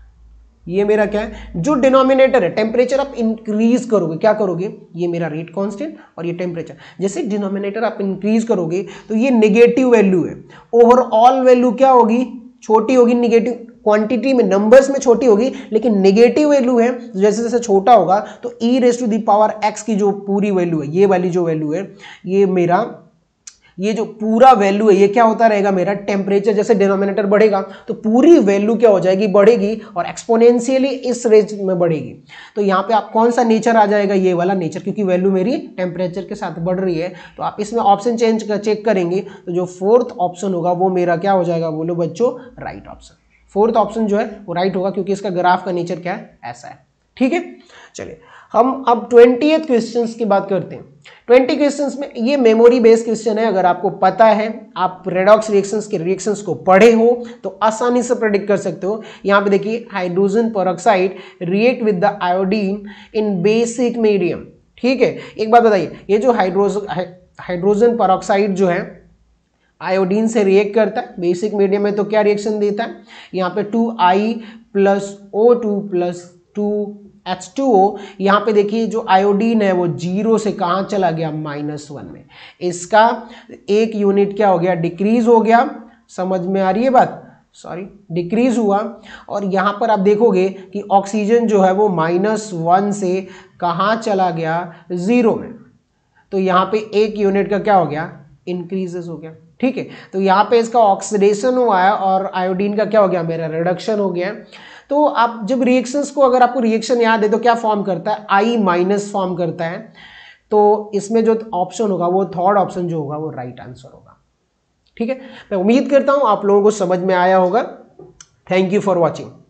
ये मेरा क्या है, जो डिनोमिनेटर है, टेम्परेचर आप इंक्रीज करोगे, क्या करोगे, ये मेरा रेट कांस्टेंट और ये टेम्परेचर, जैसे डिनोमिनेटर आप इंक्रीज करोगे तो ये नेगेटिव वैल्यू है, ओवरऑल वैल्यू क्या होगी, छोटी होगी, नेगेटिव क्वांटिटी में, नंबर्स में छोटी होगी, लेकिन नेगेटिव वैल्यू है, जैसे जैसे छोटा होगा तो E raise to the power X की जो पूरी वैल्यू है, ये वाली जो वैल्यू है, ये मेरा ये जो पूरा वैल्यू है, ये क्या होता रहेगा मेरा टेम्परेचर, जैसे डिनोमिनेटर बढ़ेगा तो पूरी वैल्यू क्या हो जाएगी, बढ़ेगी, और एक्सपोनेंशियली इस रेंज में बढ़ेगी। तो यहाँ पे आप कौन सा नेचर आ जाएगा, ये वाला नेचर, क्योंकि वैल्यू मेरी टेम्परेचर के साथ बढ़ रही है। तो आप इसमें ऑप्शन चेंज कर चेक करेंगे तो जो फोर्थ ऑप्शन होगा वो मेरा क्या हो जाएगा, बोलो बच्चों, राइट ऑप्शन। फोर्थ ऑप्शन जो है वो राइट होगा, क्योंकि इसका ग्राफ का नेचर क्या है, ऐसा है। ठीक है, चलिए हम अब ट्वेंटिएथ क्वेश्चंस की बात करते हैं। ट्वेंटी क्वेश्चंस में ये मेमोरी बेस्ड क्वेश्चन है, अगर आपको पता है, आप रेडॉक्स रिएक्शंस के रिएक्शंस को पढ़े हो तो आसानी से प्रेडिक्ट कर सकते हो। यहाँ पे देखिए, hydrogen peroxide react with the iodine in basic medium. ठीक है, एक बात बताइए, ये जो हाइड्रोजन हाइड्रोजन पेरोक्साइड जो है आयोडीन से रिएक्ट करता है बेसिक मीडियम में, तो क्या रिएक्शन देता है, यहाँ पे two I plus O two plus two H two O. यहाँ पे देखिए जो आयोडीन है वो जीरो से कहाँ चला गया, माइनस वन में, इसका एक यूनिट क्या हो गया, डिक्रीज हो गया। समझ में आ रही है बात, सॉरी डिक्रीज हुआ। और यहाँ पर आप देखोगे कि ऑक्सीजन जो है वो माइनस वन से कहाँ चला गया, जीरो में, तो यहाँ पे एक यूनिट का क्या हो गया, इंक्रीजेस हो गया। ठीक है, तो यहाँ पे इसका ऑक्सीडेशन हुआ है और आयोडीन का क्या हो गया, मेरा रिडक्शन हो गया। तो आप जब रिएक्शंस को, अगर आपको रिएक्शन याद है तो क्या फॉर्म करता है, आई माइनस फॉर्म करता है। तो इसमें जो ऑप्शन होगा वो थर्ड ऑप्शन जो होगा वो राइट आंसर होगा। ठीक है, मैं उम्मीद करता हूं आप लोगों को समझ में आया होगा। Thank you for watching.